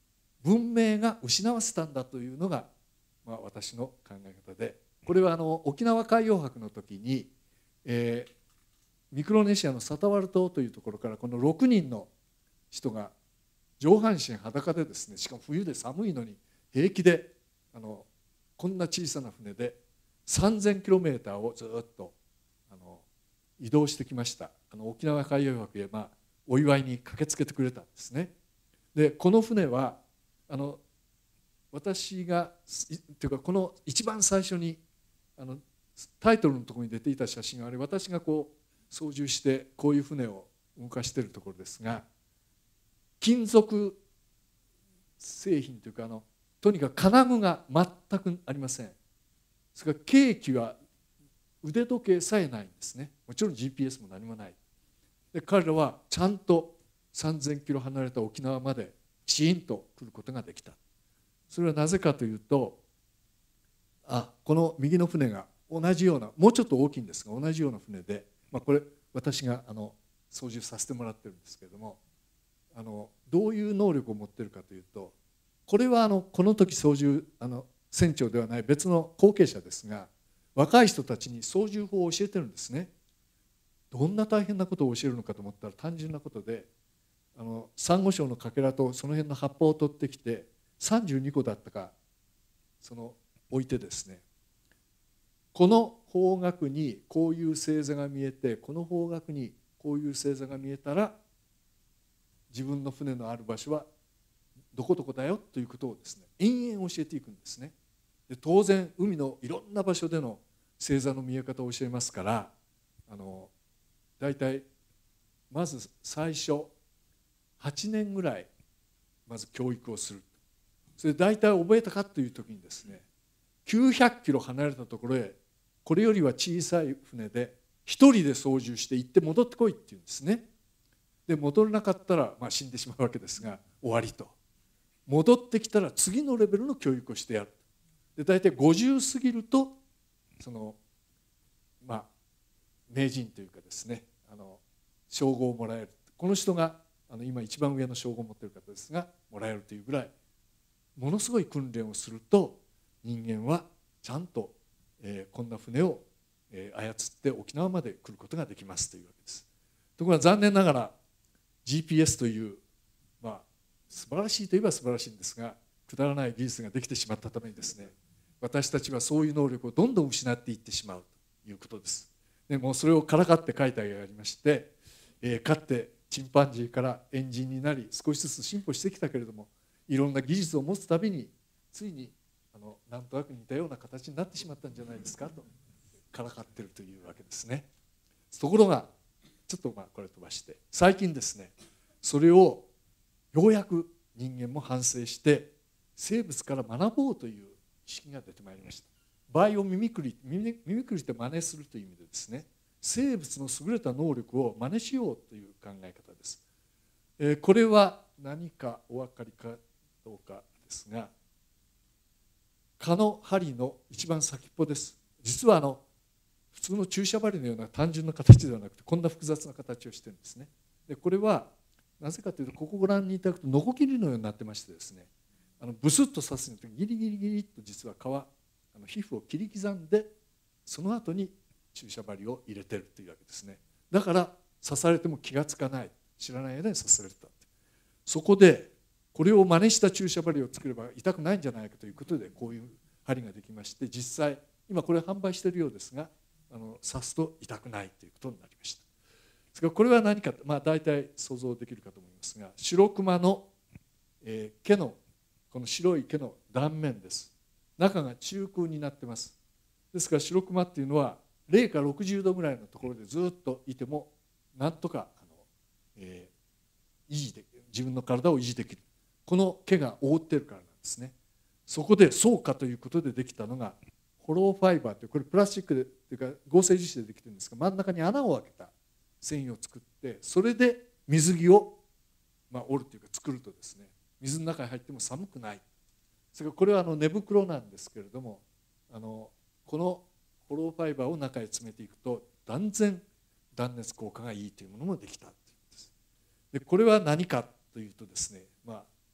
Speaker 1: 文明が失わせたんだというのが、まあ、私の考え方で、これはあの沖縄海洋博の時に、えー、ミクロネシアのサタワル島というところからこのろくにんの人が上半身裸でですね、しかも冬で寒いのに平気であのこんな小さな船でさんぜんキロメーターをずっとあの移動してきました。あの沖縄海洋博へ、まあ、お祝いに駆けつけてくれたんですね。でこの船はあの私がというかこの一番最初にあのタイトルのところに出ていた写真があれ、私がこう操縦してこういう船を動かしているところですが、金属製品というかあのとにかく金具が全くありません。それから計器は腕時計さえないんですね。もちろん ジーピーエス も何もない。で彼らはちゃんとさんぜんキロ離れた沖縄まできちんと来ることができた。それはなぜかというと、あこの右の船が同じような、もうちょっと大きいんですが同じような船で、まあ、これ私があの操縦させてもらってるんですけれども、あのどういう能力を持っているかというと、これはあのこの時操縦あの船長ではない別の後継者ですが、若い人たちに操縦法を教えてるんですね。どんな大変なことを教えるのかと思ったら単純なことで、あのサンゴ礁のかけらとその辺の葉っぱを取ってきてさんじゅうにこだったかその置いてですね、この方角にこういう星座が見えて、この方角にこういう星座が見えたら自分の船のある場所はどこどこだよということをですね延々教えていくんですね。で当然海のいろんな場所での星座の見え方を教えますから、あのだいたいまず最初はちねんぐらいまず教育をする。それで大体覚えたかという時にですね、きゅうひゃくキロ離れたところへこれよりは小さい船で一人で操縦して行って戻ってこいって言うんですね。で戻れなかったら、まあ、死んでしまうわけですが終わりと。戻ってきたら次のレベルの教育をしてやる。で大体ごじゅう過ぎるとそのまあ名人というかですね、あの称号をもらえる。この人があの今一番上の称号を持っている方ですがもらえるというぐらい、ものすごい訓練をすると人間はちゃんと、えー、こんな船を、えー、操って沖縄まで来ることができますというわけです。ところが残念ながら ジーピーエス という、まあ、素晴らしいといえば素晴らしいんですがくだらない技術ができてしまったためにですね、私たちはそういう能力をどんどん失っていってしまうということです。でもうそれをからかって書いた絵がありまして、えー、かつてチンパンジーからエンジンになり少しずつ進歩してきたけれども、いろんな技術を持つたびについにあのなんとなく似たような形になってしまったんじゃないですかとからかってるというわけですね。ところがちょっとまあこれ飛ばして最近ですね、それをようやく人間も反省して生物から学ぼうという意識が出てまいりました。バイオミミクリ、ミミミクリって真似するという意味でですね、生物の優れた能力を真似しようという考え方です。えー、これは何かお分かりかどうかですが、蚊の針の一番先っぽです。実はあの普通の注射針のような単純な形ではなくてこんな複雑な形をしてるんですね。でこれはなぜかというと、ここをご覧にいただくとノコギリのようになってましてですね、あのブスッと刺すにとギリギリギリと実は皮、あの皮膚を切り刻んでその後に注射針を入れてるというわけですね。だから刺されても気がつかない、知らない間に刺された。そこでこれを真似した注射針を作れば痛くないんじゃないかということでこういう針ができまして、実際今これ販売しているようですが、あの刺すと痛くないということになりました。ですからこれは何か、まあ、大体想像できるかと思いますが、白熊の、えー、毛のこの白い毛の断面です。中が中空になってます。ですから白熊っていうのは零下ろくじゅうどぐらいのところでずっといてもなんとかあの、えー、維持で自分の体を維持できる。この毛が覆っているからなんですね。そこでそうかということでできたのがホローファイバーという、これプラスチックでというか合成樹脂でできてるんですが、真ん中に穴を開けた繊維を作って、それで水着を、まあ、織るというか作るとですね、水の中に入っても寒くない。それからこれはあの寝袋なんですけれども、あのこのホローファイバーを中へ詰めていくと断然断熱効果がいいというものもできたというんです。でこれは何かというとですね、まあ、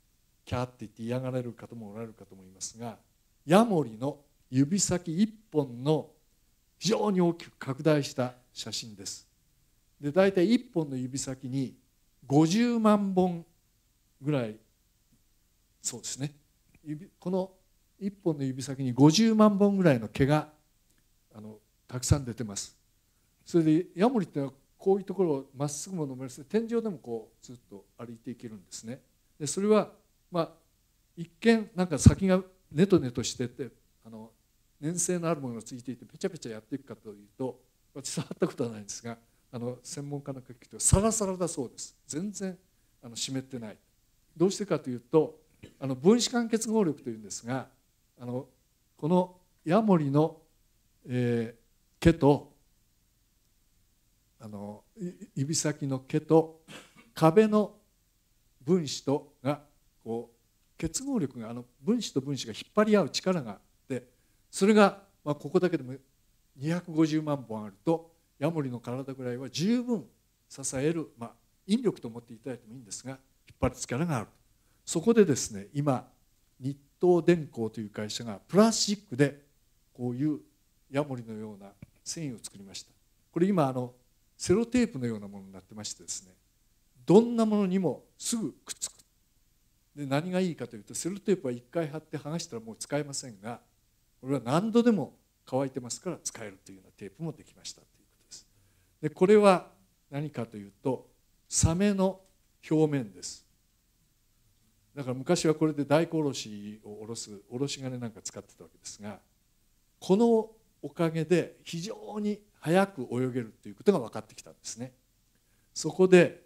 Speaker 1: キャーって言って嫌がられる方もおられるかと思いますが、ヤモリの指先一本の非常に大きく拡大した写真です。で大体一本の指先にごじゅうまんぼんぐらい、そうですね、この一本の指先にごじゅうまんぼんぐらいの毛があのたくさん出てます。それでヤモリってのはこういうところをまっすぐも登れて、天井でもこうずっと歩いていけるんですね。でそれはまあ一見なんか先がネトネトしてて、あの粘性のあるものがついていてペチャペチャやっていくかというと、私触ったことはないんですが、あの専門家の書きとサラサラだそうです。全然あの湿ってない。どうしてかというと、あの分子間結合力というんですが、あのこのヤモリの、えー、毛とあの指先の毛と壁の分子とがこう結合力が、あの分子と分子が引っ張り合う力があって、それが、まあ、ここだけでもにひゃくごじゅうまんぼんあると、ヤモリの体ぐらいは十分支える、まあ、引力と思っていただいてもいいんですが、引っ張る力がある。そこでですね、今日東電工という会社がプラスチックでこういうヤモリのような繊維を作りました。これ今あのセロテープのようなものになってましてですね、どんなものにもすぐくっつく。で何がいいかというと、セロテープはいっかい貼って剥がしたらもう使えませんが、これは何度でも乾いてますから使えるというようなテープもできましたということです。でこれは何かというと、サメの表面です。だから昔はこれで大根おろしをおろすおろし金なんか使ってたわけですが、このおかげで非常に速く泳げるということが分かってきたんですね。そこで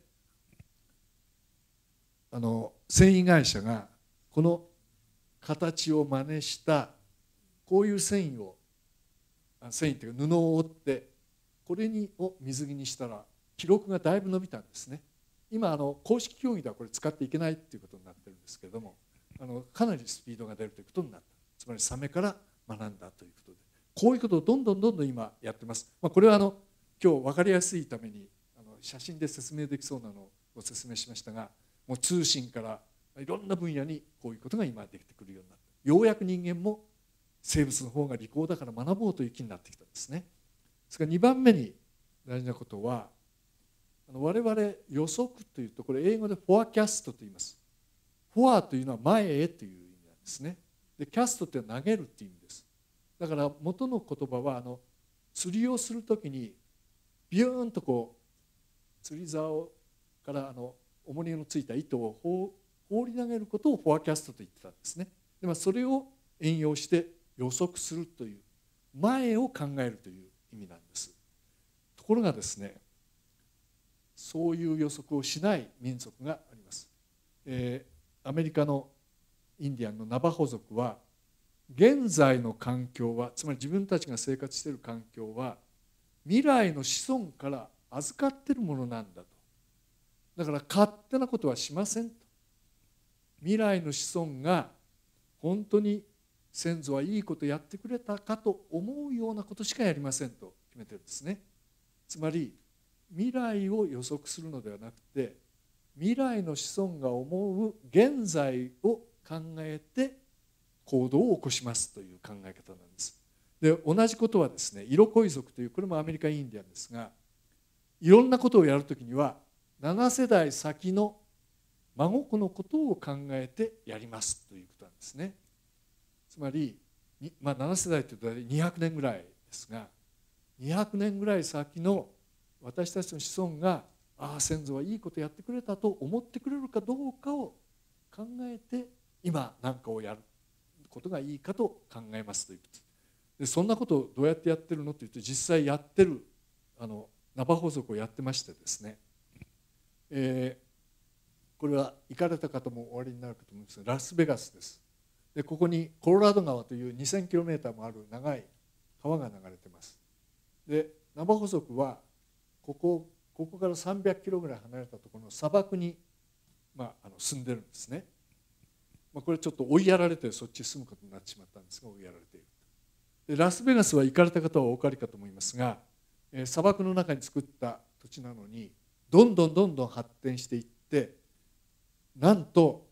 Speaker 1: あの繊維会社がこの形を真似したこういう繊維を繊維というか布を折って、これにを水着にしたら記録がだいぶ伸びたんですね。今あの公式競技ではこれ使っていけないということになってるんですけれども、あのかなりスピードが出るということになった。つまりサメから学んだということで、こういうことをどんどんどんどん今やってます。まあ、これはあの今日分かりやすいためにあの写真で説明できそうなのをご説明しましたが、もう通信からいろんな分野にこういうことが今できてくるようになった。ようやく人間も生物の方が利口だから学ぼうという気になってきたんですね。それからにばんめに大事なことは、我々予測というと、これ英語でフォアキャストと言います。フォアというのは前へという意味なんですね。でキャストって投げるっていう意味です。だから元の言葉はあの釣りをするときにビューンとこう釣り竿からあの重りのついた糸を放り投げることをフォアキャストと言ってたんですね。で、まあ、それを援用して予測するという、前を考えるという意味なんです。ところがですね、そういう予測をしない民族があります。えー、アメリカのインディアンのナバホ族は、現在の環境は、つまり自分たちが生活している環境は未来の子孫から預かっているものなんだと。だから勝手なことはしませんと。未来の子孫が本当に先祖はいいことやってくれたかと思うようなことしかやりませんと決めてるんですね。つまり未来を予測するのではなくて、未来の子孫が思う現在を考えて行動を起こしますという考え方なんです。で同じことはですね、イロコイ族という、これもアメリカインディアンですが、いろんなことをやるときにはななせだい先の孫子のことを考えてやりますということなんですね。つまり、まあ、ななせだいというとにひゃくねんぐらいですが、にひゃくねんぐらい先の私たちの子孫が、ああ先祖はいいことやってくれたと思ってくれるかどうかを考えて今何かをやることがいいかと考えますということ。でそんなことをどうやってやってるのというと、実際やってるあのナバホ族をやってましてですね、えー、これは行かれた方もおありになるかと思うんですが、ラスベガスです。でここにコロラド川という にせんキロメートル もある長い川が流れてます。でナバホ族はここここからさんびゃくキロぐらい離れたところの砂漠に、まあ、あの住んでるんですね。まあ、これちょっと追いやられてそっちに住むことになってしまったんですが、追いやられている。でラスベガスは行かれた方はお分かりかと思いますが、えー、砂漠の中に作った土地なのにどんどんどんどん発展していって、なんと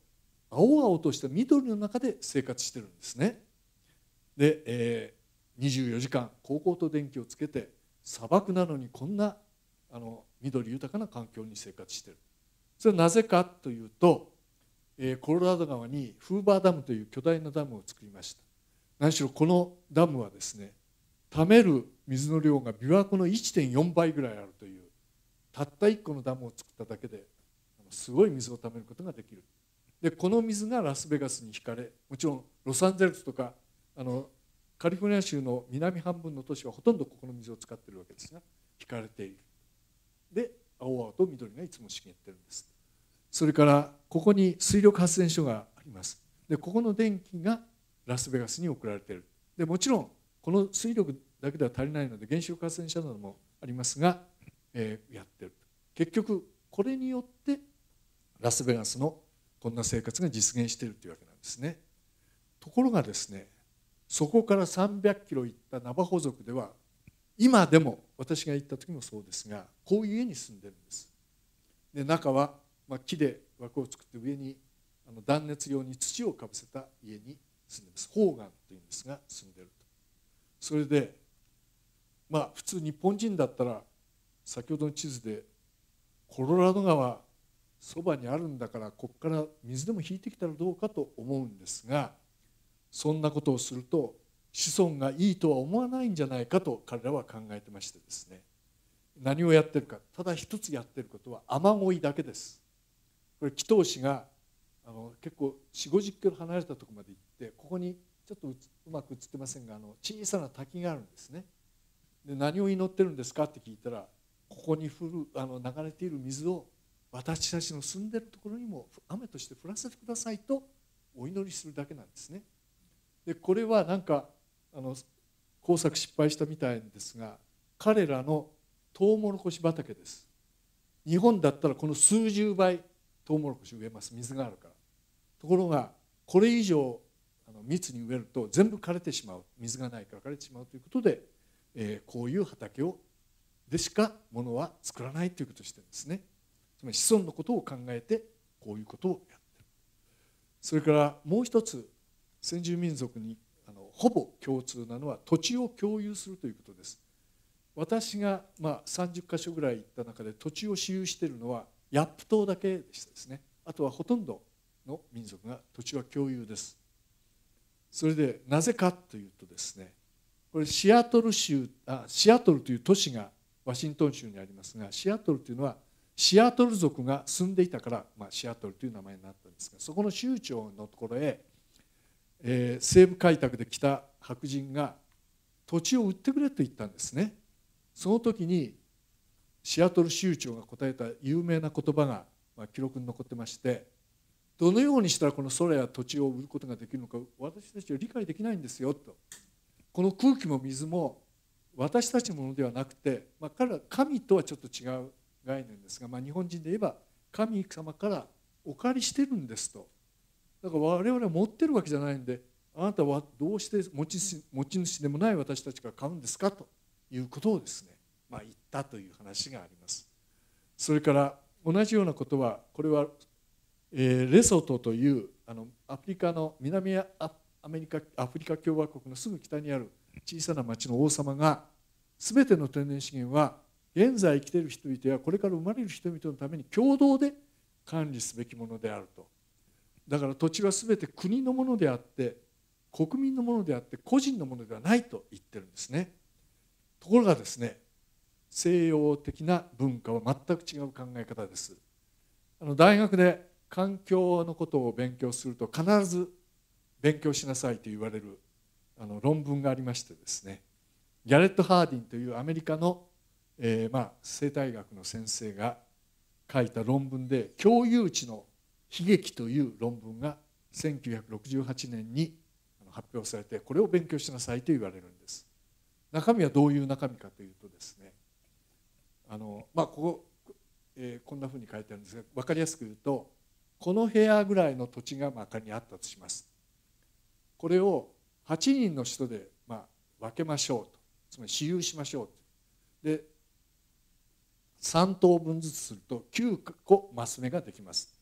Speaker 1: 青々とした緑の中で生活してるんですね。で、えー、にじゅうよじかんこうこうと電気をつけて、砂漠なのにこんなあの緑豊かな環境に生活している。それはなぜかというと、えー、コロラド川にフーバーダムという巨大なダムを作りました。何しろこのダムはですね、貯める水の量が琵琶湖の いってんよん 倍ぐらいあるという、たったいっこのダムを作っただけですごい水を貯めることができる。でこの水がラスベガスに引かれ、もちろんロサンゼルスとかあのカリフォルニア州の南半分の都市はほとんどここの水を使っているわけですが、引かれている。で青々と緑がいつも茂っているんです。それからここに水力発電所があります。でここの電気がラスベガスに送られている。でもちろんこの水力だけでは足りないので原子力発電所などもありますが、えー、やってる。結局これによってラスベガスのこんな生活が実現しているというわけなんですね。ところがですね、そこからさんびゃくキロ行ったナバホ族では、今でも私が行った時もそうですが、こういう家に住んでるんです。で中は、まあ、木で枠を作って上にあの断熱用に土をかぶせた家に住んでます。ホーガンというんですが住んでると。それでまあ普通日本人だったら、先ほどの地図でコロラド川そばにあるんだからここから水でも引いてきたらどうかと思うんですが、そんなことをすると子孫がいいとは思わないんじゃないかと彼らは考えてましてですね、何をやってるか、ただ一つやってることは雨乞いだけです。これ祈祷師があの結構よんじゅうごじゅっキロ離れたところまで行って、ここにちょっと う, うまく映ってませんが、あの小さな滝があるんですね。で何を祈ってるんですかって聞いたら、ここに降るあの流れている水を私たちの住んでるところにも雨として降らせてくださいとお祈りするだけなんですね。でこれはなんかあの工作失敗したみたいですが、彼らのトウモロコシ畑です。日本だったらこの数十倍トウモロコシ植えます、水があるから。ところがこれ以上あの密に植えると全部枯れてしまう、水がないから枯れてしまうということで、えー、こういう畑をでしかものは作らないということをしてるんですね。つまり子孫のことを考えてこういうことをやってる。それからもう一つ、先住民族にあのほぼ共通なのは土地を共有するということです。私がまあさんじゅっかしょぐらい行った中で土地を私有しているのはヤップ島だけでしたですね。あとはほとんどの民族が土地は共有です。それでなぜかというとですね、これシアトル州あシアトルという都市がワシントン州にありますが、シアトルというのはシアトル族が住んでいたから、まあ、シアトルという名前になったんですが、そこの州長のところへ、えー、西部開拓で来た白人が土地を売ってくれと言ったんですね。その時にシアトル州長が答えた有名な言葉が、まあ、記録に残ってまして、どのようにしたらこの空や土地を売ることができるのか私たちは理解できないんですよと。この空気も水も私たちのものではなくて、まあ、彼ら神とはちょっと違う概念ですが、まあ、日本人で言えば神様からお借りしてるんですと。だから我々は持ってるわけじゃないんで、あなたはどうして持ち主、持ち主でもない私たちから買うんですかということをですね、まあ、言ったという話があります。それから同じようなことは、これは、えー、レソトというあのアフリカの南アメリカアフリカ共和国のすぐ北にある小さな町の王様が、全ての天然資源は現在生きている人々やこれから生まれる人々のために共同で管理すべきものであると。だから土地は全て国のものであって国民のものであって個人のものではないと言ってるんですね。ところがですね、西洋的な文化は全く違う考え方です。あの大学で環境のことを勉強すると必ず勉強しなさいと言われるあの論文がありましてですね、ギャレット・ハーディンというアメリカの、えーまあ、生態学の先生が書いた論文で、共有地の悲劇という論文がせんきゅうひゃくろくじゅうはちねんに発表されて、これを勉強しなさいと言われるんです。中身はどういう中身かというとですね、あの、まあ、ここ、えー、こんなふうに書いてあるんですが、分かりやすく言うと、この部屋ぐらいの土地がまあ仮にあったとします。これをはちにんの人でまあ分けましょうと、つまり私有しましょうと。でさん等分ずつするときゅうこマス目ができます。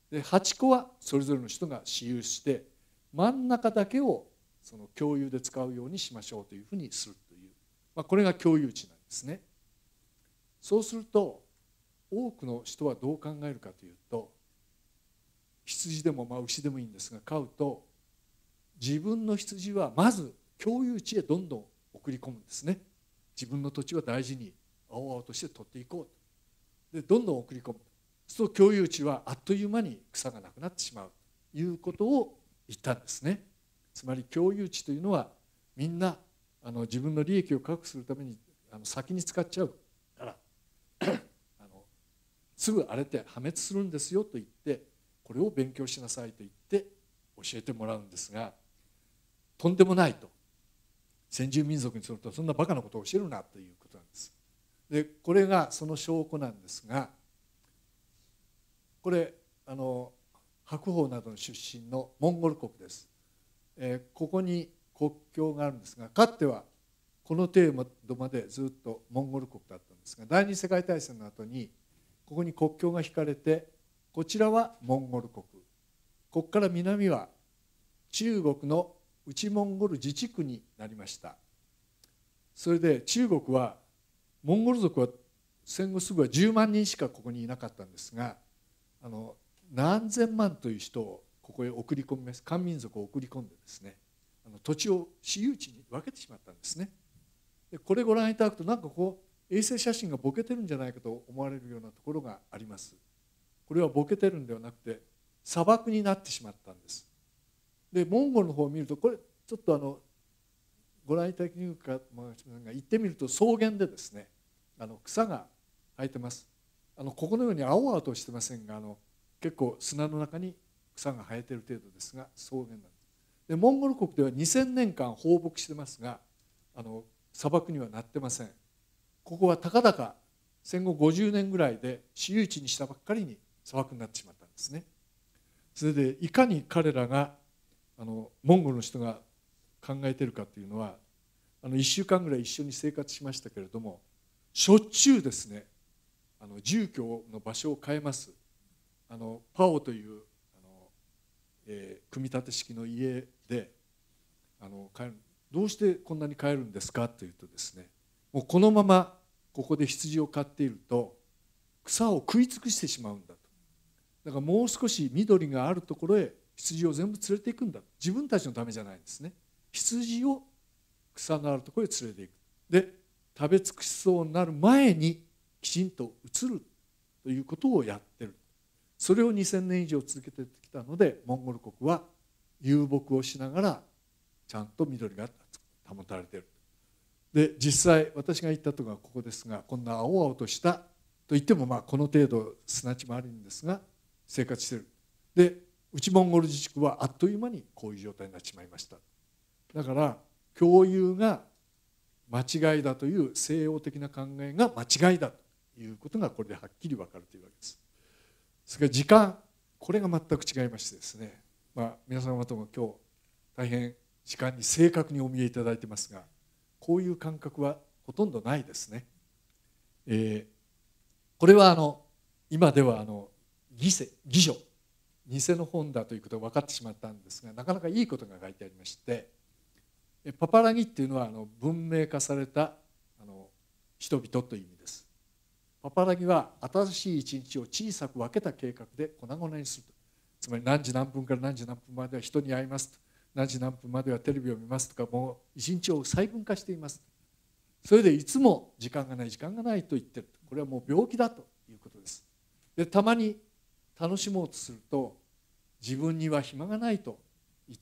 Speaker 1: ではちこはそれぞれの人が私有して、真ん中だけをその共有で使うようにしましょうというふうにするという、まあ、これが共有地なんですね。そうすると多くの人はどう考えるかというと、羊でもまあ牛でもいいんですが飼うと、自分の羊はまず共有地へどんどん送り込むんですね。自分の土地は大事に青々として取っていこうと。でどんどん送り込む。そうすると共有地はあっという間に草がなくなってしまうということを言ったんですね。つまり共有地というのはみんなあの自分の利益を確保するためにあの先に使っちゃうからあのすぐ荒れて破滅するんですよと言って、これを勉強しなさいと言って教えてもらうんですが、とんでもないと。先住民族にするとそんなバカなことを教えるなということなんです。でこれがその証拠なんですが、これあの白鵬などの出身のモンゴル国です。えー、ここに国境があるんですが、かつてはこの程度までずっとモンゴル国だったんですが、第二次世界大戦の後にここに国境が引かれて、こちらはモンゴル国、ここから南は中国の内モンゴル自治区になりました。それで中国はモンゴル族は戦後すぐはじゅうまんにんしかここにいなかったんですが、あの何千万という人をここへ送り込みます。漢民族を送り込んでですね、あの土地を私有地に分けてしまったんですね。でこれご覧いただくと、なんかこう衛星写真がボケてるんじゃないかと思われるようなところがあります。これはボケてるんではなくて砂漠になってしまったんです。でモンゴルの方を見ると、これちょっとあのご覧いただけるかもしれませんが、行ってみると草原でですね、あの草が生えてます。あのここのように青々としてませんが、あの結構砂の中に草が生えている程度ですが草原なんです。でモンゴル国ではにせんねんかん放牧してますが、あの砂漠にはなってません。ここはたかだか戦後ごじゅうねんぐらいで私有地にしたばっかりに砂漠になってしまったんですね。それでいかに彼らがあのモンゴルの人が考えているかというのは、あのいっしゅうかんぐらい一緒に生活しましたけれども、しょっちゅうですね、あの住居の場所を変えます。あのパオというあの、えー、組み立て式の家であの帰る。どうしてこんなに帰るんですかというとですね、もうこのままここで羊を飼っていると草を食い尽くしてしまうんだと。だからもう少し緑があるところへ羊を全部連れていくんだ。自分たちのためじゃないんですね。羊を草のあるところへ連れていく。で食べ尽くしそうになる前にきちんと移るということをやってる。それをにせんねん以上続けてきたので、モンゴル国は遊牧をしながらちゃんと緑が保たれている。で実際私が行ったところがここですが、こんな青々としたといってもまあこの程度砂地もあるんですが生活している。で内モンゴル自治区はあっという間にこういう状態になってしまいました。だから共有が間違いだという西洋的な考えが間違いだということがこれではっきり分かるというわけです。それから時間、これが全く違いましてですね、まあ、皆様とも今日大変時間に正確にお見えいただいてますが、こういう感覚はほとんどないですね。えー、これはあの今ではあの偽世偽書偽の本だということが分かってしまったんですが、なかなかいいことが書いてありまして、パパラギっていうのはあの文明化されたあの人々という意味です。パパラギは新しい一日を小さく分けた計画で粉々にすると。つまり何時何分から何時何分までは人に会いますと、何時何分まではテレビを見ますとか、もう一日を細分化しています。それでいつも時間がない時間がないと言ってる。これはもう病気だということです。でたまに楽しもうとすると、自分には暇がないと言って、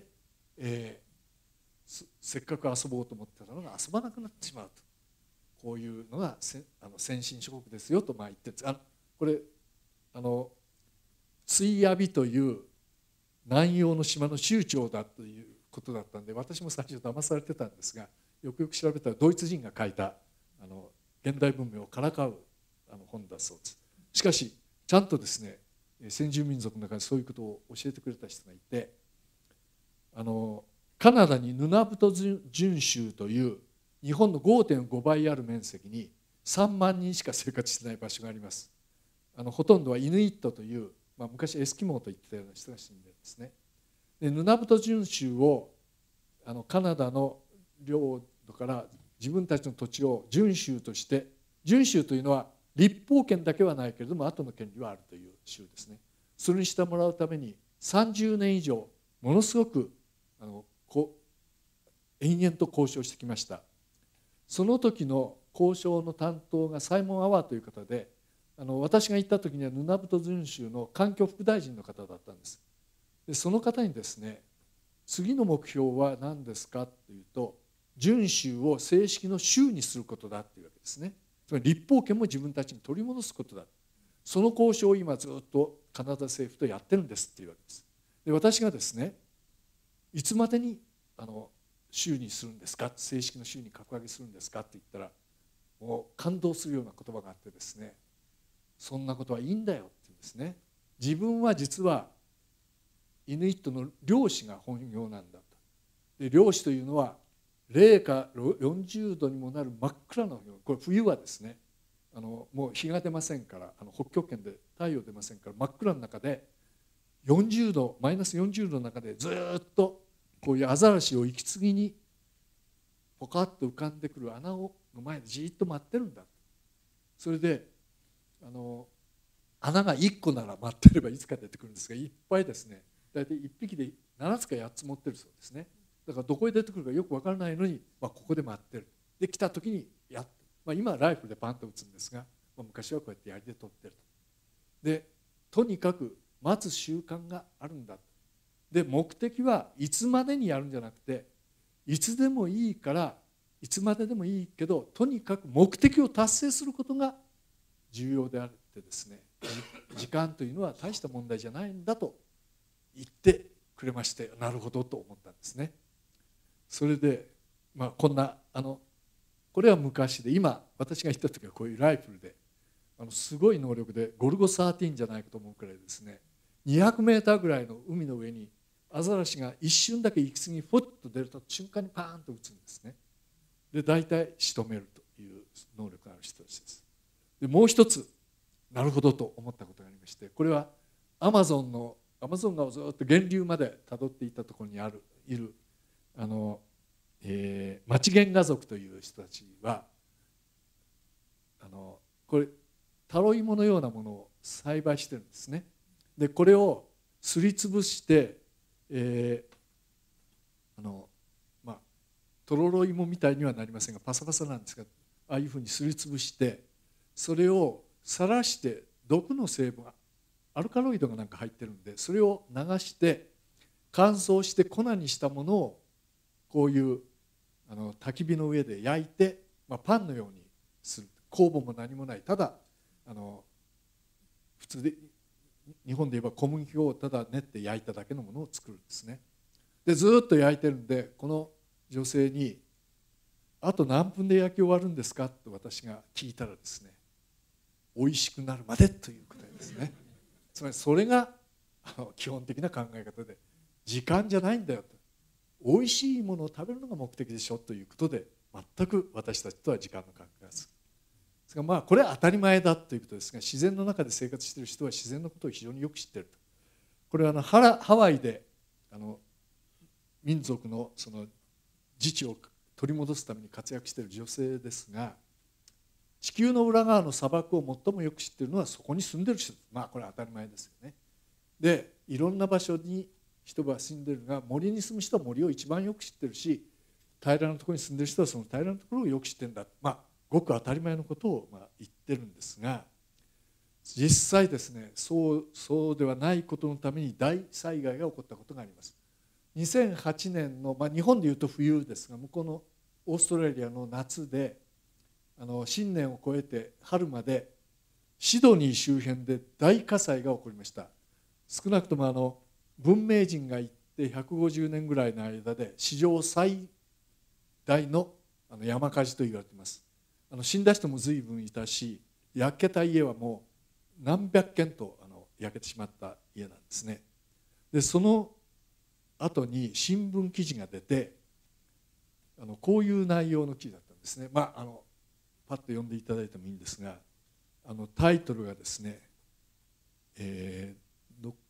Speaker 1: えー、せっかく遊ぼうと思ってたのが遊ばなくなってしまうと。こういうのがせあの先進諸国ですよとまあ言ってるんです。あのこれあのツイヤビという南洋の島の酋長だということだったんで、私も最初騙されてたんですが、よくよく調べたらドイツ人が書いたあの現代文明をからかうあの本だそうです。しかしちゃんとですね、先住民族の中でそういうことを教えてくれた人がいて、あのカナダにヌナブト準州という日本の ごてんご 倍ある面積にさんまんにんしか生活してない場所があります。あのほとんどはイヌイットというまあ、昔エスキモーと言ってたような人が死んでるんですね。でヌナブト準州をあのカナダの領土から自分たちの土地を準州として、準州というのは立法権だけはないけれども後の権利はあるという州ですね。それにしてもらうためにさんじゅうねん以上ものすごくあのこ延々と交渉してきました。その時の交渉の担当がサイモン・アワーという方で、あの私が行った時にはヌナブト準州の環境副大臣の方だったんです。でその方にですね、次の目標は何ですかというと、準州を正式の州にすることだというわけですね。つまり立法権も自分たちに取り戻すことだ。その交渉を今ずっとカナダ政府とやってるんですっていうわけです。で私がですね、いつまでにあの州にするんですか、正式の州に格上げするんですかって言ったら、もう感動するような言葉があってですね、そんなことはいいんだよって言うんですね。自分は実はイヌイットの漁師が本業なんだと。で漁師というのは零下よんじゅうどにもなる真っ暗な、これ冬はですね、あのもう日が出ませんから、あの北極圏で太陽出ませんから、真っ暗の中でよんじゅうどマイナスよんじゅうどの中でずっとこういうアザラシを息継ぎにポカッと浮かんでくる穴をの前でじっと待ってるんだ。それであの穴がいっこなら待ってればいつか出てくるんですが、いっぱいですね、大体いっぴきでななつかやっつ持ってるそうですね。だからどこへ出てくるかよく分からないのに、まあ、ここで待ってる。で来た時にやって、まあ、今はライフルでパンと撃つんですが、まあ、昔はこうやって槍で取ってると。でとにかく待つ習慣があるんだ。で目的はいつまでにやるんじゃなくて、いつでもいいから、いつまででもいいけど、とにかく目的を達成することが重要であるってですね、時間というのは大した問題じゃないんだと言ってくれまして、なるほどと思ったんですね。それで、まあ、こんなあのこれは昔で、今私が行った時はこういうライフルで、あのすごい能力でゴルゴじゅうさんじゃないかと思うくらいですね、にひゃくメーターぐらいの海の上にアザラシが一瞬だけ息継ぎにフォッと出ると瞬間にパーンと撃つんですね。で大体仕留めるという能力がある人たちです。でもう一つなるほどと思ったことがありまして、これはアマゾンのアマゾン川をずっと源流までたどっていったところにあるいるあの、えー、マチゲンガ族という人たちは、あのこれタロイモのようなものを栽培してるんですね。でこれをすりつぶして、えー、あのまあとろろ芋みたいにはなりませんがパサパサなんですが、ああいうふうにすりつぶして、それをさらして毒の成分、アルカロイドがなんか入ってるんで、それを流して乾燥して粉にしたものをこういうあの焚き火の上で焼いて、まあ、パンのようにする。酵母も何もない、ただあの普通で日本で言えば小麦粉をただ練って焼いただけのものを作るんですね。でずっと焼いてるんで、この女性に「あと何分で焼き終わるんですか?」と私が聞いたらですね、美味しくなるまでということですね。つまりそれがあの基本的な考え方で、時間じゃないんだよと、美味しいものを食べるのが目的でしょということで、全く私たちとは時間の感覚がする。ですがまあこれは当たり前だということですが、自然の中で生活している人は自然のことを非常によく知っていると。これはあのハワイであの民族のその自治を取り戻すために活躍している女性ですが、地球の裏側の砂漠を最もよく知っているのはそこに住んでる人です。まあこれは当たり前ですよね。でいろんな場所に人が住んでるが、森に住む人は森を一番よく知ってるし、平らなところに住んでる人はその平らなところをよく知ってるんだ、まあごく当たり前のことをまあ言ってるんですが、実際ですね、そうそうではないことのために大災害が起こったことがあります。にせんはちねんの、まあ、日本でいうと冬ですが、向こうのオーストラリアの夏で、あの新年を越えて春までシドニー周辺で大火災が起こりました。少なくともあの文明人が行ってひゃくごじゅうねんぐらいの間で史上最大のあの山火事と言われています。あの死んだ人も随分いたし、焼けた家はもう何百軒とあの焼けてしまった家なんですね。でその後に新聞記事が出て、あのこういう内容の記事だったんですね。まああのパッと読んでいただいてもいいんですが、あのタイトルがですね、え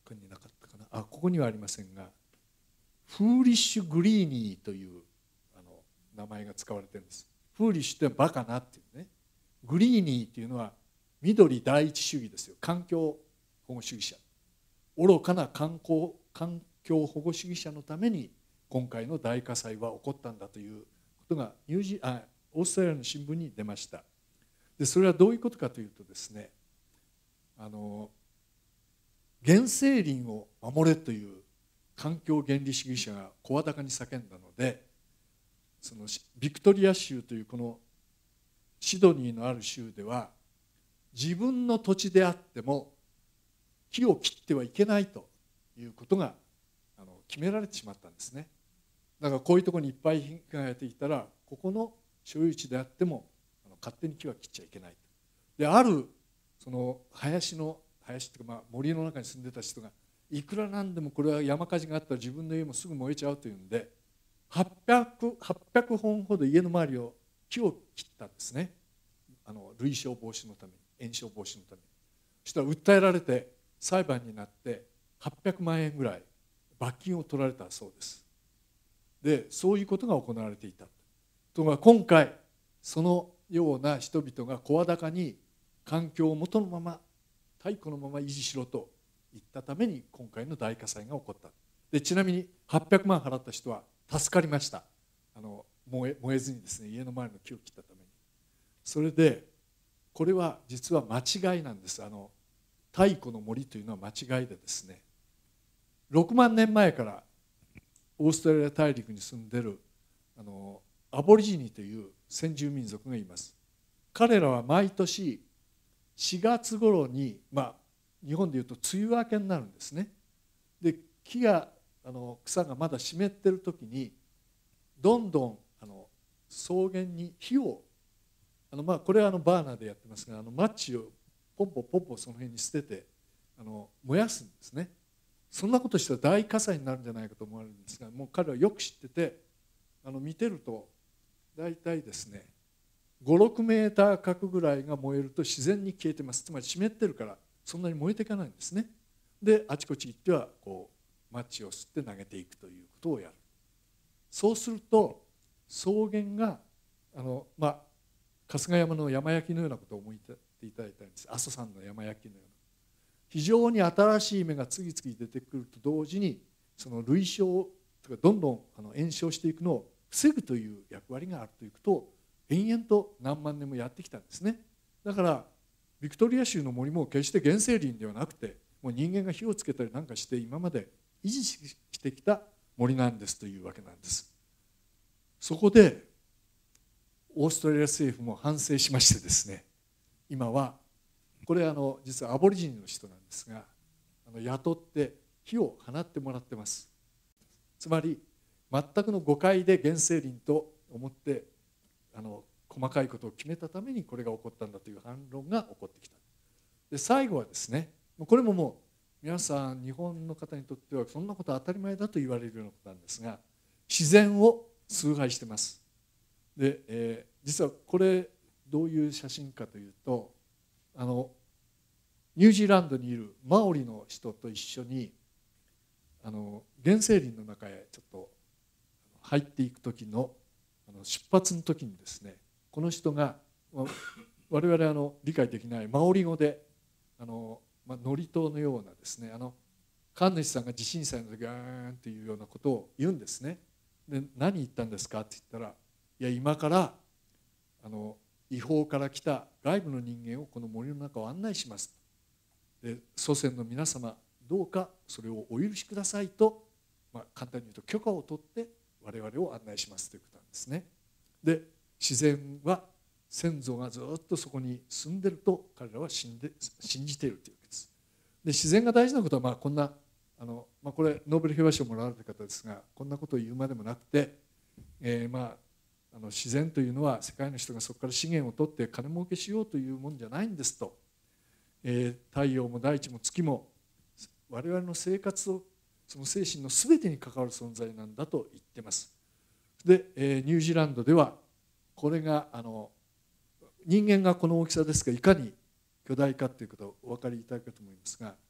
Speaker 1: こになかったかな、あここにはありませんが、フーリッシュグリーニーというあの名前が使われてるんです。フーリッシュってバカなっていうね、グリーニーっていうのは緑第一主義ですよ。環境保護主義者、愚かな環境環境保護主義者のために今回の大火災は起こったんだということがニュージあオーストラリアの新聞に出ました。でそれはどういうことかというとですね、あの原生林を守れという環境原理主義者が声高に叫んだので、そのビクトリア州というこのシドニーのある州では、自分の土地であっても木を切ってはいけないということがあの決められてしまったんですね。だからこういうところにいっぱい被害が出てきたら、ここの所有地であってもあの勝手に木は切っちゃいけないと。であるその林の林というか、まあ森の中に住んでた人が、いくらなんでもこれは山火事があったら自分の家もすぐ燃えちゃうというんで、はっぴゃく、はっぴゃくほんほど家の周りを木を切ったんですね。あの類焼防止のために、延焼防止のために。そしたら訴えられて裁判になってはっぴゃくまんえんぐらい罰金を取られたそうです。でそういうことが行われていたところが、今回そのような人々が声高に環境を元のまま太古のまま維持しろと言ったために今回の大火災が起こった。でちなみにはっぴゃくまん払った人は助かりました。あの燃え、燃えずにですね、家の周りの木を切ったために。それでこれは実は間違いなんです。あの太古の森というのは間違いでですね、ろくまんねんまえからオーストラリア大陸に住んでるあのアボリジニという先住民族がいます。彼らは毎年しがつ頃に、まあ日本でいうと梅雨明けになるんですね。で木があの草がまだ湿ってる時にどんどんあの草原に火をあの、まあ、これはあのバーナーでやってますが、あのマッチをポンポンポンポンその辺に捨ててあの燃やすんですね。そんなことしたら大火災になるんじゃないかと思われるんですが、もう彼はよく知ってて、あの見てると大体ですねごろくメーター角ぐらいが燃えると自然に消えてます。つまり湿ってるからそんなに燃えていかないんですね。であちこち行ってはこうマッチを吸って投げていくということをやる。そうすると草原があのまあ春日山の山焼きのようなことを思いていただいたんです。阿蘇山の山焼きのような非常に新しい芽が次々出てくると同時に、その類焼とかどんどんあの延焼していくのを防ぐという役割があるということを延々と何万年もやってきたんですね。だからビクトリア州の森も決して原生林ではなくて、もう人間が火をつけたりなんかして今まで維持してきた森なんですというわけなんです。そこでオーストラリア政府も反省しましてですね、今はこれあの実はアボリジニの人なんですが、あの雇って火を放ってもらってます。つまり全くの誤解で原生林と思ってあの細かいことを決めたためにこれが起こったんだという反論が起こってきた。で最後はですね、これももう皆さん日本の方にとってはそんなことは当たり前だと言われるようなことなんですが、自然を崇拝してます。で、えー、実はこれどういう写真かというと、あのニュージーランドにいるマオリの人と一緒にあの原生林の中へちょっと入っていく時のあの出発の時にですね、この人が我々あの理解できないマオリ語であの、まあ、ノリ島のようなですね、あの神主さんが地震災の時ガーンっていうようなことを言うんですね。で何言ったんですかって言ったら、いや今からあの違法から来た外部の人間をこの森の中を案内します。で祖先の皆様どうかそれをお許しくださいと、まあ、簡単に言うと許可を取って我々を案内しますということなんですね。で自然は先祖がずっとそこに住んでると彼らは信で信じているというわけです。で自然が大事なことはまあこんなあの、まあ、これノーベル平和賞をもらわれた方ですが、こんなことを言うまでもなくて、えー、まああの自然というのは世界の人がそこから資源を取って金儲けしようというもんじゃないんですと、えー、太陽も大地も月も我々の生活をその精神の全てに関わる存在なんだと言ってます。で、えー、ニュージーランドではこれがあの人間がこの大きさですがいかに巨大かということをお分かりいただけると思いますが、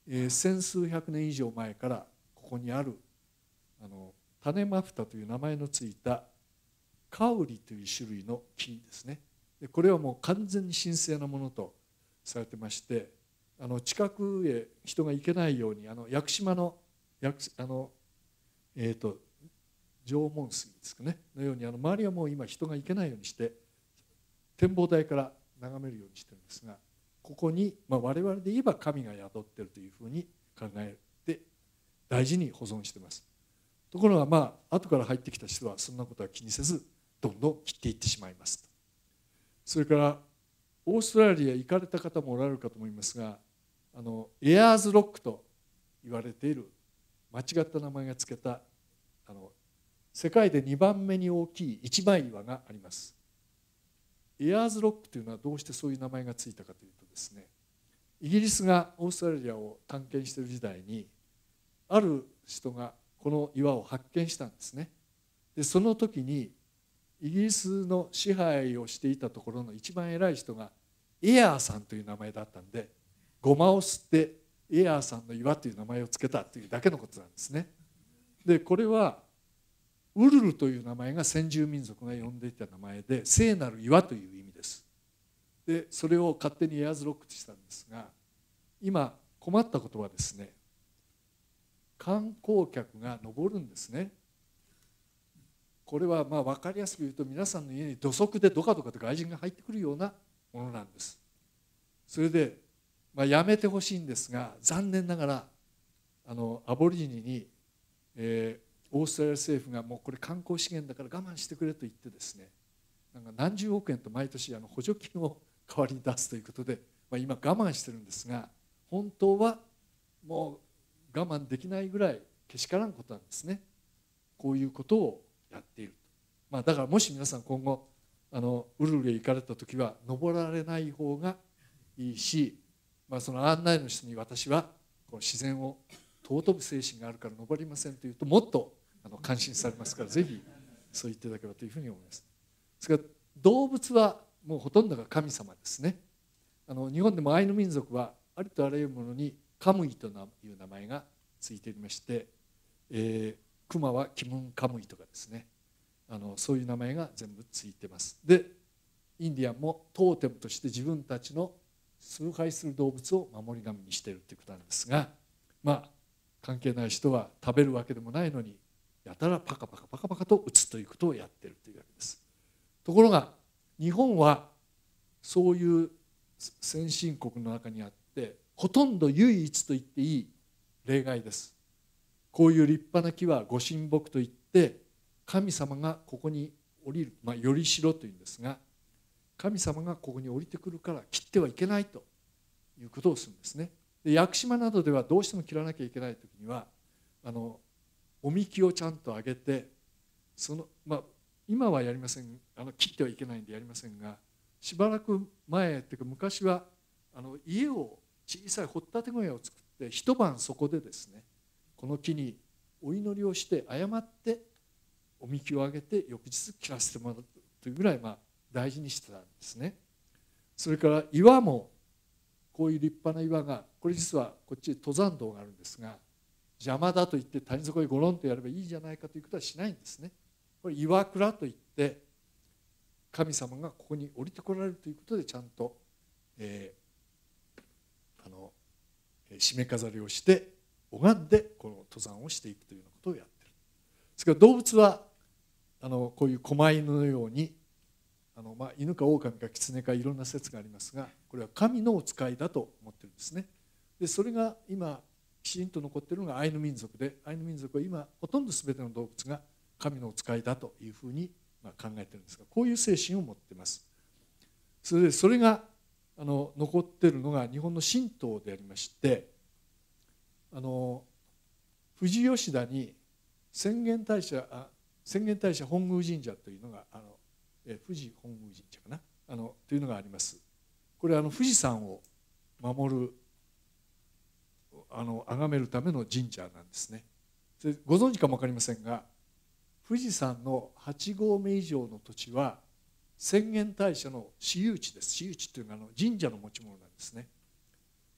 Speaker 1: えー、千数百年以上前からここにあるあの種マフタという名前のついたカウリという種類の木ですね。でこれはもう完全に神聖なものとされてまして、あの近くへ人が行けないようにあの屋久島の屋久あの、えー、と縄文杉ですかねのようにあの周りはもう今人が行けないようにして展望台から眺めるようにしてるんですが、ここに、まあ、我々で言えば神が宿っているというふうに考えて大事に保存しています。ところがまあ後から入ってきた人はそんなことは気にせずどんどん切っていってしまいますと。それからオーストラリア行かれた方もおられるかと思いますが、あのエアーズロックと言われている間違った名前がつけたあの世界でにばんめに大きい一枚岩があります。エアーズロックというのはどうしてそういう名前がついたかというとですね、イギリスがオーストラリアを探検している時代にある人がこの岩を発見したんですね。でその時にイギリスの支配をしていたところの一番偉い人がエアーさんという名前だったんで、ゴマを吸ってエアーさんの岩という名前をつけたというだけのことなんですね。でこれはウルルという名前が先住民族が呼んでいた名前で、聖なる岩という意味です。でそれを勝手にエアーズロックとしたんですが、今困ったことはですね、観光客が登るんですね。これはまあ分かりやすく言うと、皆さんの家に土足でドカドカと外人が入ってくるようなものなんです。それで、まあ、やめてほしいんですが、残念ながらあのアボリジニに、えー、オーストラリア政府がもうこれ観光資源だから我慢してくれと言ってですね、なんか何十億円と毎年あの補助金を代わりに出すということで、まあ、今我慢してるんですが、本当はもう我慢できないぐらいけしからんことなんですね。こういうことをやっている、まあ、だからもし皆さん今後あのウルルへ行かれた時は登られない方がいいし、まあ、その案内の人に私はこの自然を尊ぶ精神があるから登りませんというと、もっとあの感心されますから、ぜひそう言っていただければというふうに思います。ですから動物はもうほとんどが神様ですね。あの日本でもアイヌ民族はありとあらゆるものにカムイという名前がついていまして、えークマはキムンカムイとかですね、あのそういう名前が全部ついてます。でインディアンもトーテムとして自分たちの崇拝する動物を守り神にしているということなんですが、まあ関係ない人は食べるわけでもないのにやたらパカパカパカパカと打つということをやっているというわけです。ところが日本はそういう先進国の中にあってほとんど唯一と言っていい例外です。こういう立派な木はご神木といって神様がここに降りる、まあ、よりしろというんですが、神様がここに降りてくるから切ってはいけないということをするんですね。で屋久島などではどうしても切らなきゃいけない時にはあのおみきをちゃんとあげて、その、まあ、今はやりません、あの切ってはいけないんでやりませんが、しばらく前っていうか昔はあの家を小さい掘ったて小屋を作って一晩そこでですね、この木にお祈りをして誤っておみきをあげて翌日切らせてもらうというぐらいまあ大事にしてたんですね。それから岩もこういう立派な岩が、これ実はこっち登山道があるんですが、邪魔だと言って谷底にゴロンとやればいいじゃないかということはしないんですね。これ岩倉といって神様がここに降りてこられるということでちゃんと、えー、あの締め飾りをして拝んでこの登山をしていくというようなことをやっている。ですから動物はあのこういう狛犬のようにあの、まあ、犬か狼か狐かいろんな説がありますが、これは神のお使いだと思ってるんですね。でそれが今きちんと残っているのがアイヌ民族で、アイヌ民族は今ほとんど全ての動物が神のお使いだというふうにまあ考えているんですが、こういう精神を持っています。それでそれがあの残っているのが日本の神道でありまして、あの富士吉田に浅間大社あ浅間大社本宮神社というのがあのえ富士本宮神社かなあのというのがあります。これはあの富士山を守るあの崇めるための神社なんですね。でご存知かも分かりませんが、富士山のはち合目以上の土地は浅間大社の私有地です。私有地というのはあの神社の持ち物なんですね。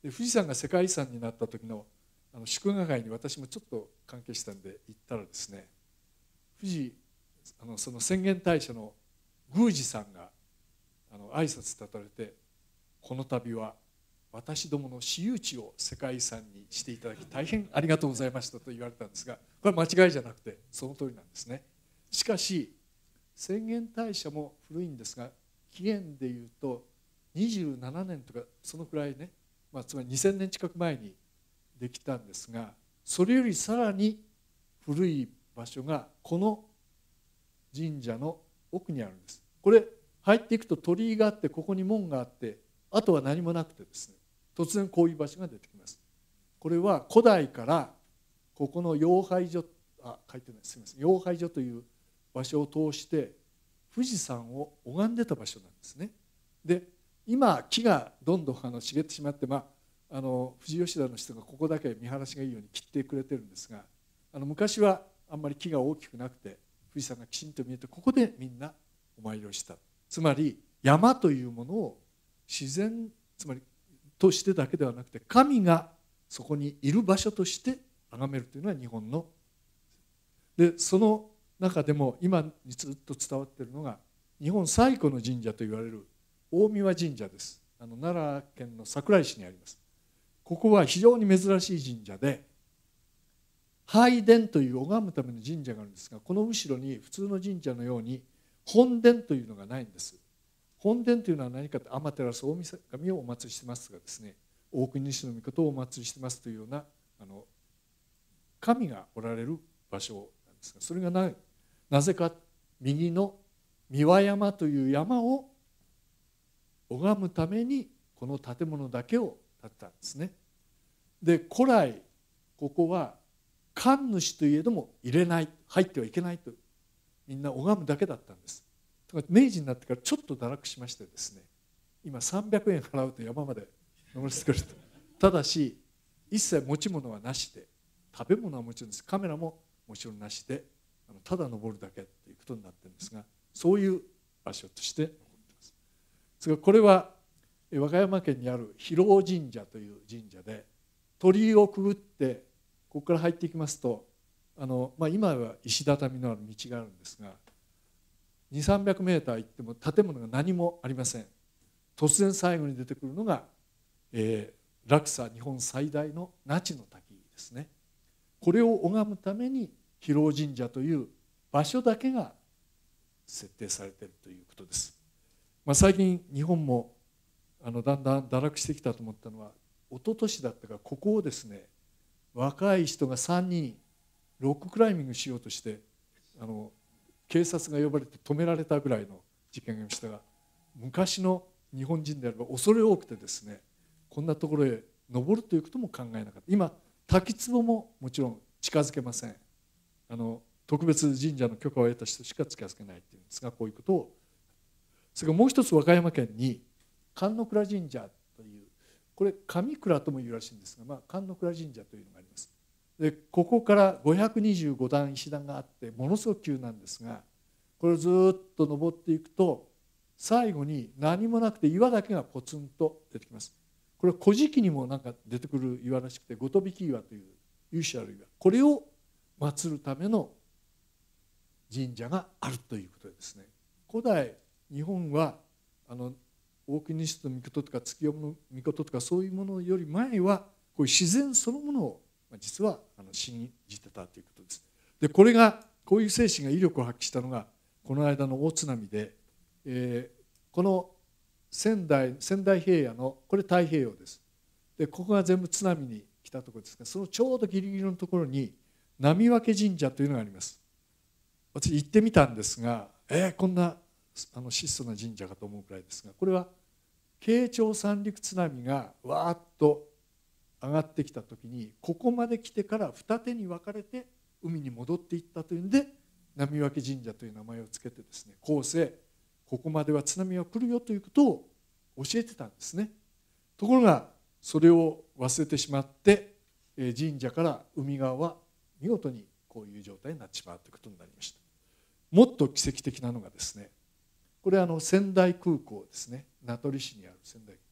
Speaker 1: で富士山が世界遺産になった時のあの祝賀会に私もちょっと関係したんで行ったらですね、富士あのその浅間大社の宮司さんがあの挨拶立たれて、この度は私どもの私有地を世界遺産にしていただき大変ありがとうございましたと言われたんですが、これは間違いじゃなくてその通りなんですね。しかし浅間大社も古いんですが、紀元でいうとにじゅうななねんとかそのくらいね、まあ、つまりにせんねん近く前にできたんですが、それよりさらに古い場所がこの神社の奥にあるんです。これ入っていくと鳥居があって、ここに門があって、あとは何もなくてですね、突然こういう場所が出てきます。これは古代からここの妖拝所、あ書いてない、すみません、妖拝所という場所を通して富士山を拝んでた場所なんですね。で今木がどんどんあの茂ってしまって、まああの富士吉田の人がここだけ見晴らしがいいように切ってくれてるんですが、あの昔はあんまり木が大きくなくて富士山がきちんと見えて、ここでみんなお参りをした。つまり山というものを自然、つまりとしてだけではなくて、神がそこにいる場所として崇めるというのは日本ので、その中でも今にずっと伝わっているのが日本最古の神社といわれる大神神社です。あの奈良県の桜井市にあります。ここは非常に珍しい神社で、拝殿という拝むための神社があるんですが、この後ろに普通の神社のように本殿というのがないんです。本殿というのは何かと、天照大神をお祭りしてますがですね、大国主命をお祭りしてますというようなあの神がおられる場所なんですが、それがない。なぜか、右の三輪山という山を拝むためにこの建物だけを建てたんですね。で古来ここは神主といえども入れない、入ってはいけないと、みんな拝むだけだったんです。明治になってからちょっと堕落しましてですね、今さんびゃくえん払うと山まで登りつけると。ただし一切持ち物はなしで、食べ物はもちろんです、カメラももちろんなしで、あのただ登るだけということになっているんですが、そういう場所として残っています。それからこれは和歌山県にある広尾神社という神社で、鳥居をくぐってここから入っていきますと、あの、まあ、今は石畳のある道があるんですが、にせんさんびゃくメーター行っても建物が何もありません。突然最後に出てくるのが、えー、落差日本最大の那智の滝ですね。これを拝むために広尾神社という場所だけが設定されているということです。まあ、最近日本もあのだんだん堕落してきたと思ったのは、一昨年だったか、ここをですね、若い人がさんにんロッククライミングしようとして、あの警察が呼ばれて止められたぐらいの事件がありましたが、昔の日本人であれば恐れ多くてですね、こんなところへ登るということも考えなかった。今滝壺ももちろん近づけません。あの特別神社の許可を得た人しか近づけないというんですが、こういうことを。それからもう一つ、和歌山県に神之倉神社という、これ神倉ともいうらしいんですが、まあ、神之倉神社というのがあります。でここからごひゃくにじゅうごだん石段があって、ものすごく急なんですが、これをずっと登っていくと最後に何もなくて岩だけがポツンと出てきます。これは古事記にもなんか出てくる岩らしくて、後鳥引岩という由緒ある岩、これを祀るための神社があるということですね。古代日本はあの大国主命とか月夜命とかそういうものより前はこういう自然そのものを実はあの信じてたということです。でこれがこういう精神が威力を発揮したのがこの間の大津波で、えー、この仙台仙台平野のこれ太平洋です。でここが全部津波に来たところですが、そのちょうどギリギリのところに波分神社というのがあります。私行ってみたんですが、えー、こんなあの質素な神社かと思うくらいですが、これは慶長三陸津波がわーっと上がってきた時に、ここまで来てから二手に分かれて海に戻っていったというんで、波分神社という名前をつけてですね、後世ここまでは津波が来るよということを教えてたんですね。ところがそれを忘れてしまって、神社から海側は見事にこういう状態になってしまうということになりました。もっと奇跡的なのがですね、これはあの仙台空港ですね、名取市にある仙台。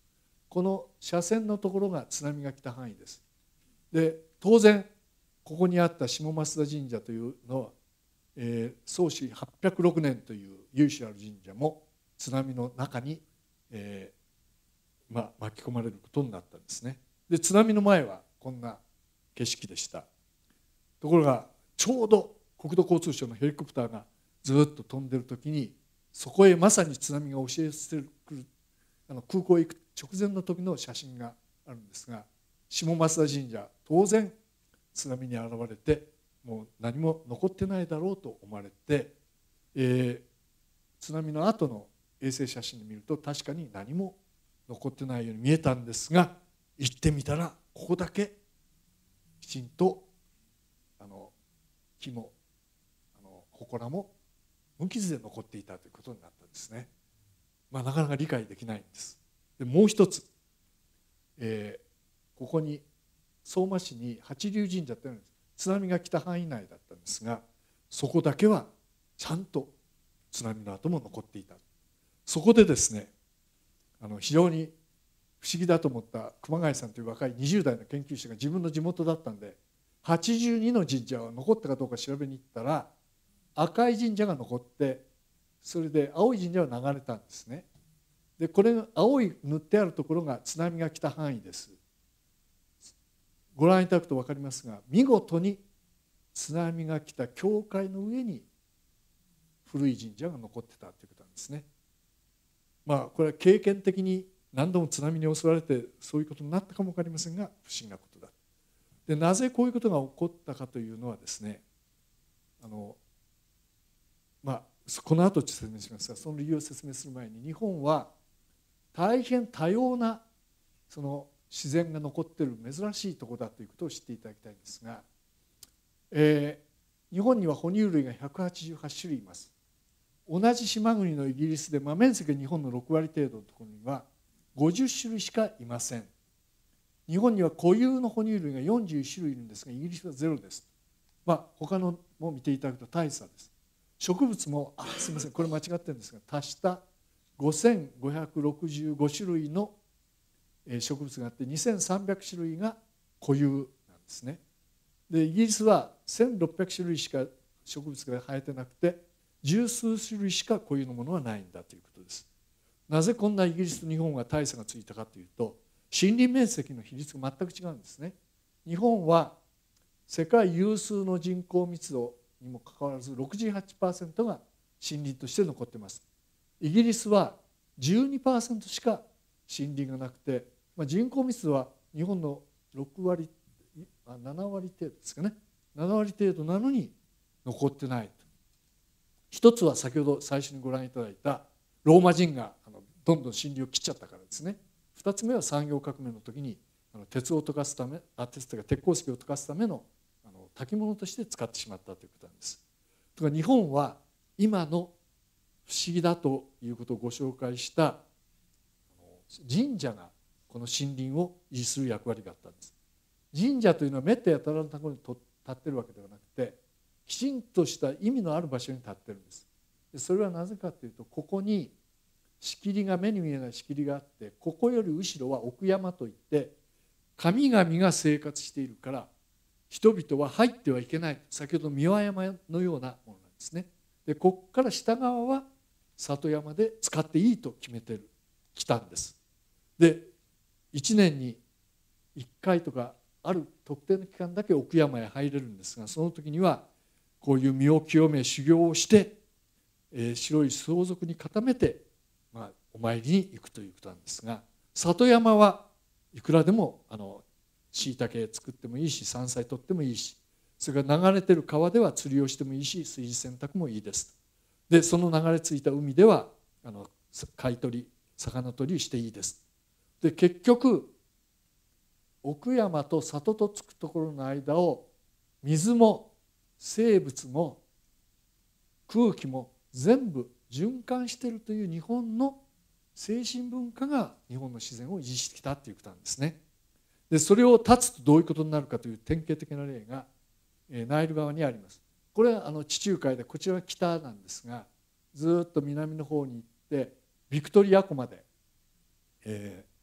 Speaker 1: この斜線のところが津波が来た範囲です。で当然ここにあった下増田神社というのは、えー、創始はっぴゃくろくねんという由緒ある神社も津波の中に、えーまあ、巻き込まれることになったんですね。で津波の前はこんな景色でした。ところがちょうど国土交通省のヘリコプターがずっと飛んでる時にそこへまさに津波が押し寄せてくるあの空港へ行く直前の時の写真があるんですが、下増田神社当然津波に現れてもう何も残ってないだろうと思われて、えー、津波の後の衛星写真で見ると確かに何も残ってないように見えたんですが、行ってみたらここだけきちんとあの木もあの祠も無傷で残っていたということになったんですね。まあ、なかなか理解できないんです。でもう一つ、えー、ここに相馬市に八龍神社ってあるんです。津波が来た範囲内だったんですが、そこだけはちゃんと津波の跡も残っていた。そこでですね、あの非常に不思議だと思った熊谷さんという若いにじゅう代の研究者が自分の地元だったんではちじゅうにの神社は残ったかどうか調べに行ったら赤い神社が残って、それで青い神社は流れたんですね。でこれが青い塗ってあるところが津波が来た範囲です。ご覧いただくと分かりますが、見事に津波が来た教会の上に古い神社が残ってたということなんですね。まあこれは経験的に何度も津波に襲われてそういうことになったかも分かりませんが、不思議なことだ。でなぜこういうことが起こったかというのはですね、あのまあこの後説明しますが、その理由を説明する前に、日本は大変多様なその自然が残っている珍しいところだということを知っていただきたいんですが、えー、日本には哺乳類がひゃくはちじゅうはち種類います。同じ島国のイギリスで、まあ、面積が日本のろく割程度のところにはごじゅっ種類しかいません。日本には固有の哺乳類がよんじゅういち種類いるんですが、イギリスはゼロです。まあ、他のも見ていただくと大差です。植物もあすみませんこれ間違ってるんですが、足したごせんごひゃくろくじゅうご種類の植物があってにせんさんびゃく種類が固有なんですね。でイギリスはせんろっぴゃく種類しか植物が生えてなくて十数種類しか固有のものはないんだということです。なぜこんなイギリスと日本が大差がついたかというと、森林面積の比率が全く違うんですね。日本は世界有数の人口密度にもかかわらず ろくじゅうはちパーセント が森林として残っています。イギリスは じゅうにパーセント しか森林がなくて、まあ、人口密度は日本のろく割あなな割程度ですかね、なな割程度なのに残ってないと。一つは先ほど最初にご覧いただいたローマ人があのどんどん森林を切っちゃったからですね。二つ目は産業革命の時にあの鉄を溶かすためあ鉄というか鉄鉱石を溶かすためのあの炊き物として使ってしまったということなんです。とか日本は今の不思議だということをご紹介した神社がこの森林を維持する役割があったんです。神社というのはめったやたらのところに立ってるわけではなくて、きちんとした意味のある場所に立ってるんです。でそれはなぜかというと、ここに仕切りが目に見えない仕切りがあって、ここより後ろは奥山といって神々が生活しているから人々は入ってはいけない、先ほど三輪山のようなものなんですね。でここから下側は里山で使っていいと決めてるきたんです。でいちねんにいっかいとかある特定の期間だけ奥山へ入れるんですが、その時にはこういう身を清め修行をして、えー、白い装束に固めて、まあ、お参りに行くということなんですが、里山はいくらでもあの椎茸作ってもいいし、山菜取ってもいいし、それから流れてる川では釣りをしてもいいし、水洗濯もいいです。でその流れ着いた海ではあの貝取り魚取りしていいです。で結局奥山と里とつくところの間を水も生物も空気も全部循環しているという日本の精神文化が日本の自然を維持してきたということなんですね。でそれを断つとどういうことになるかという典型的な例がナイル川にあります。これはあの地中海で、こちらは北なんですが、ずっと南の方に行ってビクトリア湖まで、え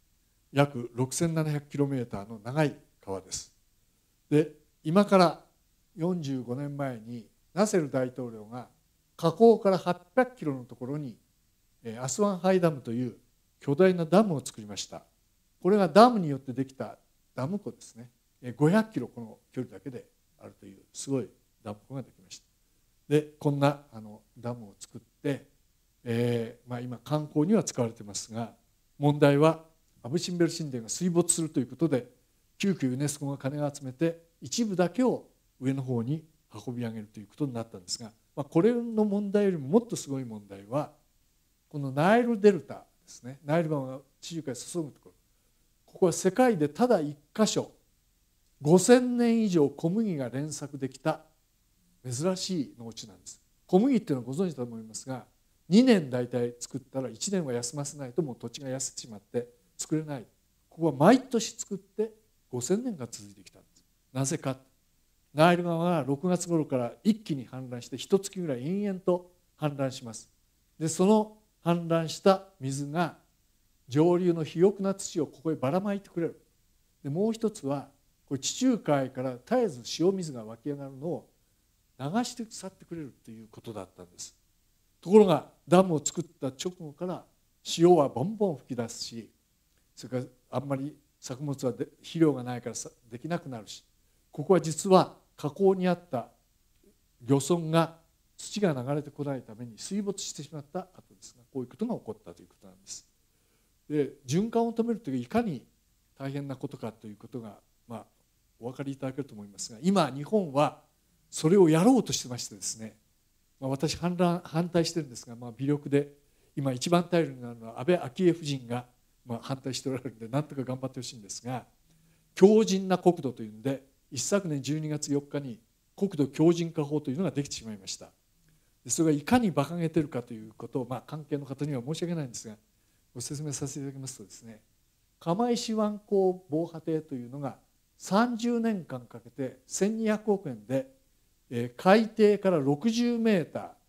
Speaker 1: 約 ろくせんななひゃくキロメーター の長い川です。で今からよんじゅうごねんまえにナセル大統領が河口からはっぴゃくキロのところにアスワンハイダムという巨大なダムを作りました。これがダムによってできたダム湖ですね。ごひゃくキロこの距離だけであるというすごいダム湖ができました。でこんなあのダムを作って、えーまあ、今観光には使われていますが、問題はアブ・シンベル神殿が水没するということで、急遽ユネスコが金を集めて一部だけを上の方に運び上げるということになったんですが、まあ、これの問題よりももっとすごい問題はこのナイルデルタですね。ナイル川が地中海に注ぐところ、ここは世界でただ一箇所ごせんねん以上小麦が連作できた珍しい農地なんです。小麦っていうのはご存知だと思いますが、にねん大体作ったらいちねんは休ませないともう土地が痩せてしまって作れない。ここは毎年作ってごせんねんが続いてきたんです。なぜか、ナイル川がろくがつ頃から一気に氾濫していちがつぐらい延々と氾濫します。でその氾濫した水が上流の肥沃な土をここへばらまいてくれる。でもう一つはこれ地中海から絶えず塩水が湧き上がるのを流して去ってくれるということだったんです。ところがダムを作った直後から塩はボンボン噴き出すし、それからあんまり作物は肥料がないからできなくなるし、ここは実は河口にあった漁村が土が流れてこないために水没してしまった後ですが、こういうことが起こったということなんです。で循環を止めるといういかに大変なことかということが、まあ、お分かりいただけると思いますが、今日本はそれをやろうとしてましてですね、まあ、私反乱反対してるんですが、まあ、微力で今一番頼りになるのは安倍昭恵夫人がまあ反対しておられるのでなんとか頑張ってほしいんですが、強靭な国土というので一昨年じゅうにがつよっかに国土強靭化法というのができてしまいました。でそれがいかに馬鹿げてるかということを、まあ、関係の方には申し訳ないんですがご説明させていただきますとですね、釜石湾口防波堤というのがさんじゅうねんかんかけてせんにひゃくおくえんで海底からろくじゅうメーター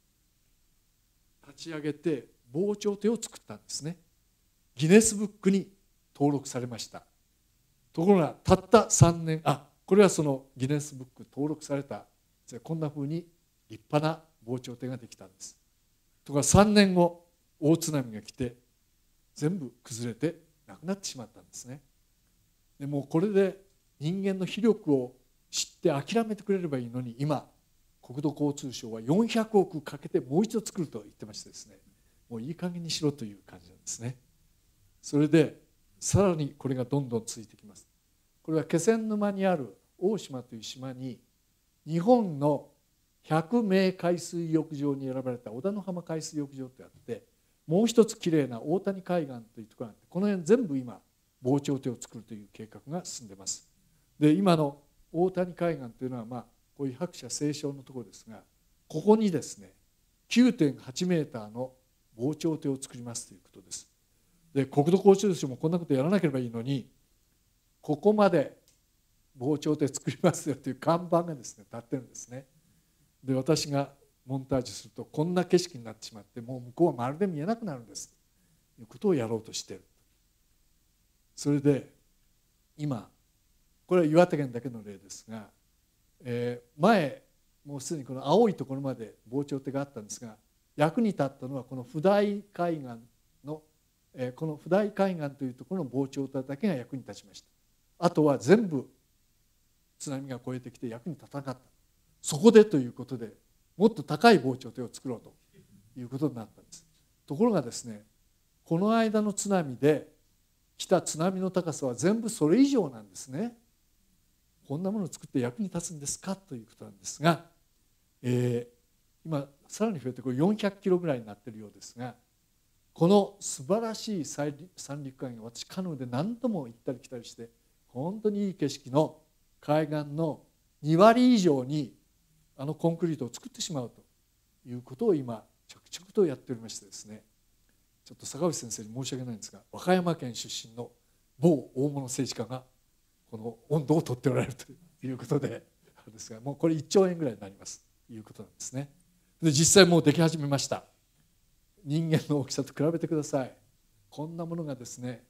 Speaker 1: 立ち上げて防潮堤を作ったんですね。ギネスブックに登録されました。ところがたったさんねん、あこれはそのギネスブック登録されたこんなふうに立派な防潮堤ができたんです。ところがさんねんご大津波が来て全部崩れてなくなってしまったんですね。でもうこれで人間の非力を知って諦めてくれればいいのに、今国土交通省はよんひゃくおくかけてもう一度作ると言ってましてですね、もういい加減にしろという感じなんですね。それでさらにこれがどんどん続いてきます。これは気仙沼にある大島という島に日本のひゃくめい海水浴場に選ばれた小田の浜海水浴場ってあって、もう一つきれいな大谷海岸というところがあって、この辺全部今防潮堤を作るという計画が進んでいます。で今の大谷海岸というのは、まあ、こういう白砂青松のところですが、ここにですね きゅうてんはちメーターの防潮堤を作りますということです。で国土交通省もこんなことやらなければいいのに、ここまで防潮堤作りますよという看板がですね立ってるんですね。で私がモンタージュするとこんな景色になってしまって、もう向こうはまるで見えなくなるんですということをやろうとしている。それで今これは岩手県だけの例ですが、えー、前もうすでにこの青いところまで防潮堤があったんですが、役に立ったのはこの普代海岸の、えー、この普代海岸というところの防潮堤だけが役に立ちました。あとは全部津波が越えてきて役に立たなかった。そこでということでもっと高い防潮堤を作ろうということになったんです。ところがですね、この間の津波で来た津波の高さは全部それ以上なんですね。こんなものを作って役に立つんですかということなんですが、えー、今さらに増えてこれよんひゃくキロぐらいになっているようですが、この素晴らしい三陸海岸、私カヌーで何度も行ったり来たりして本当にいい景色の海岸のにわり以上にあのコンクリートを作ってしまうということを今着々とやっておりましてですね、ちょっと坂口先生に申し訳ないんですが、和歌山県出身の某大物政治家がこの温度を取っておられるということでですが、もうこれいっちょうえんぐらいになりますということなんですね。で実際もうでき始めました。人間の大きさと比べてください。こんなものがですね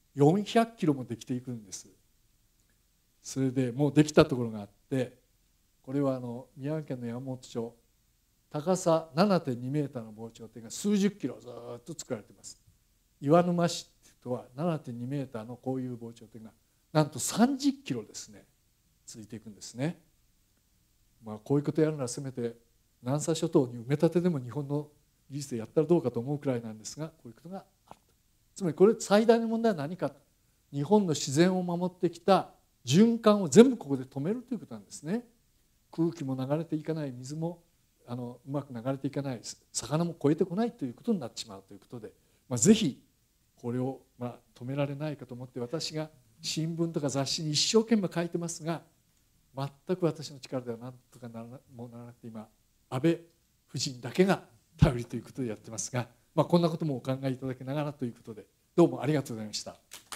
Speaker 1: よんひゃくキロもできていくんです。それでもうできたところがあって、これはあの宮城県の山本町、高さ ななてんにメーターの防潮堤が数十キロずっと作られています。岩沼市とは ななてんにメーターのこういう防潮堤がなんとさんじゅっキロですね続いていくんですね。まあこういうことやるならせめて南沙諸島に埋め立てでも日本の技術でやったらどうかと思うくらいなんですが、こういうことがある。つまりこれ最大の問題は何か、日本の自然を守ってきた循環を全部ここで止めるということなんですね。空気も流れていかない、水もあのうまく流れていかない、魚も越えてこないということになってしまうということで、まあ、ぜひこれをまあ止められないかと思って、私が新聞とか雑誌に一生懸命書いてますが、全く私の力では何とかならなもうならなくて、今安倍夫人だけが頼りということでやってますが、まあ、こんなこともお考えいただきながらということで、どうもありがとうございました。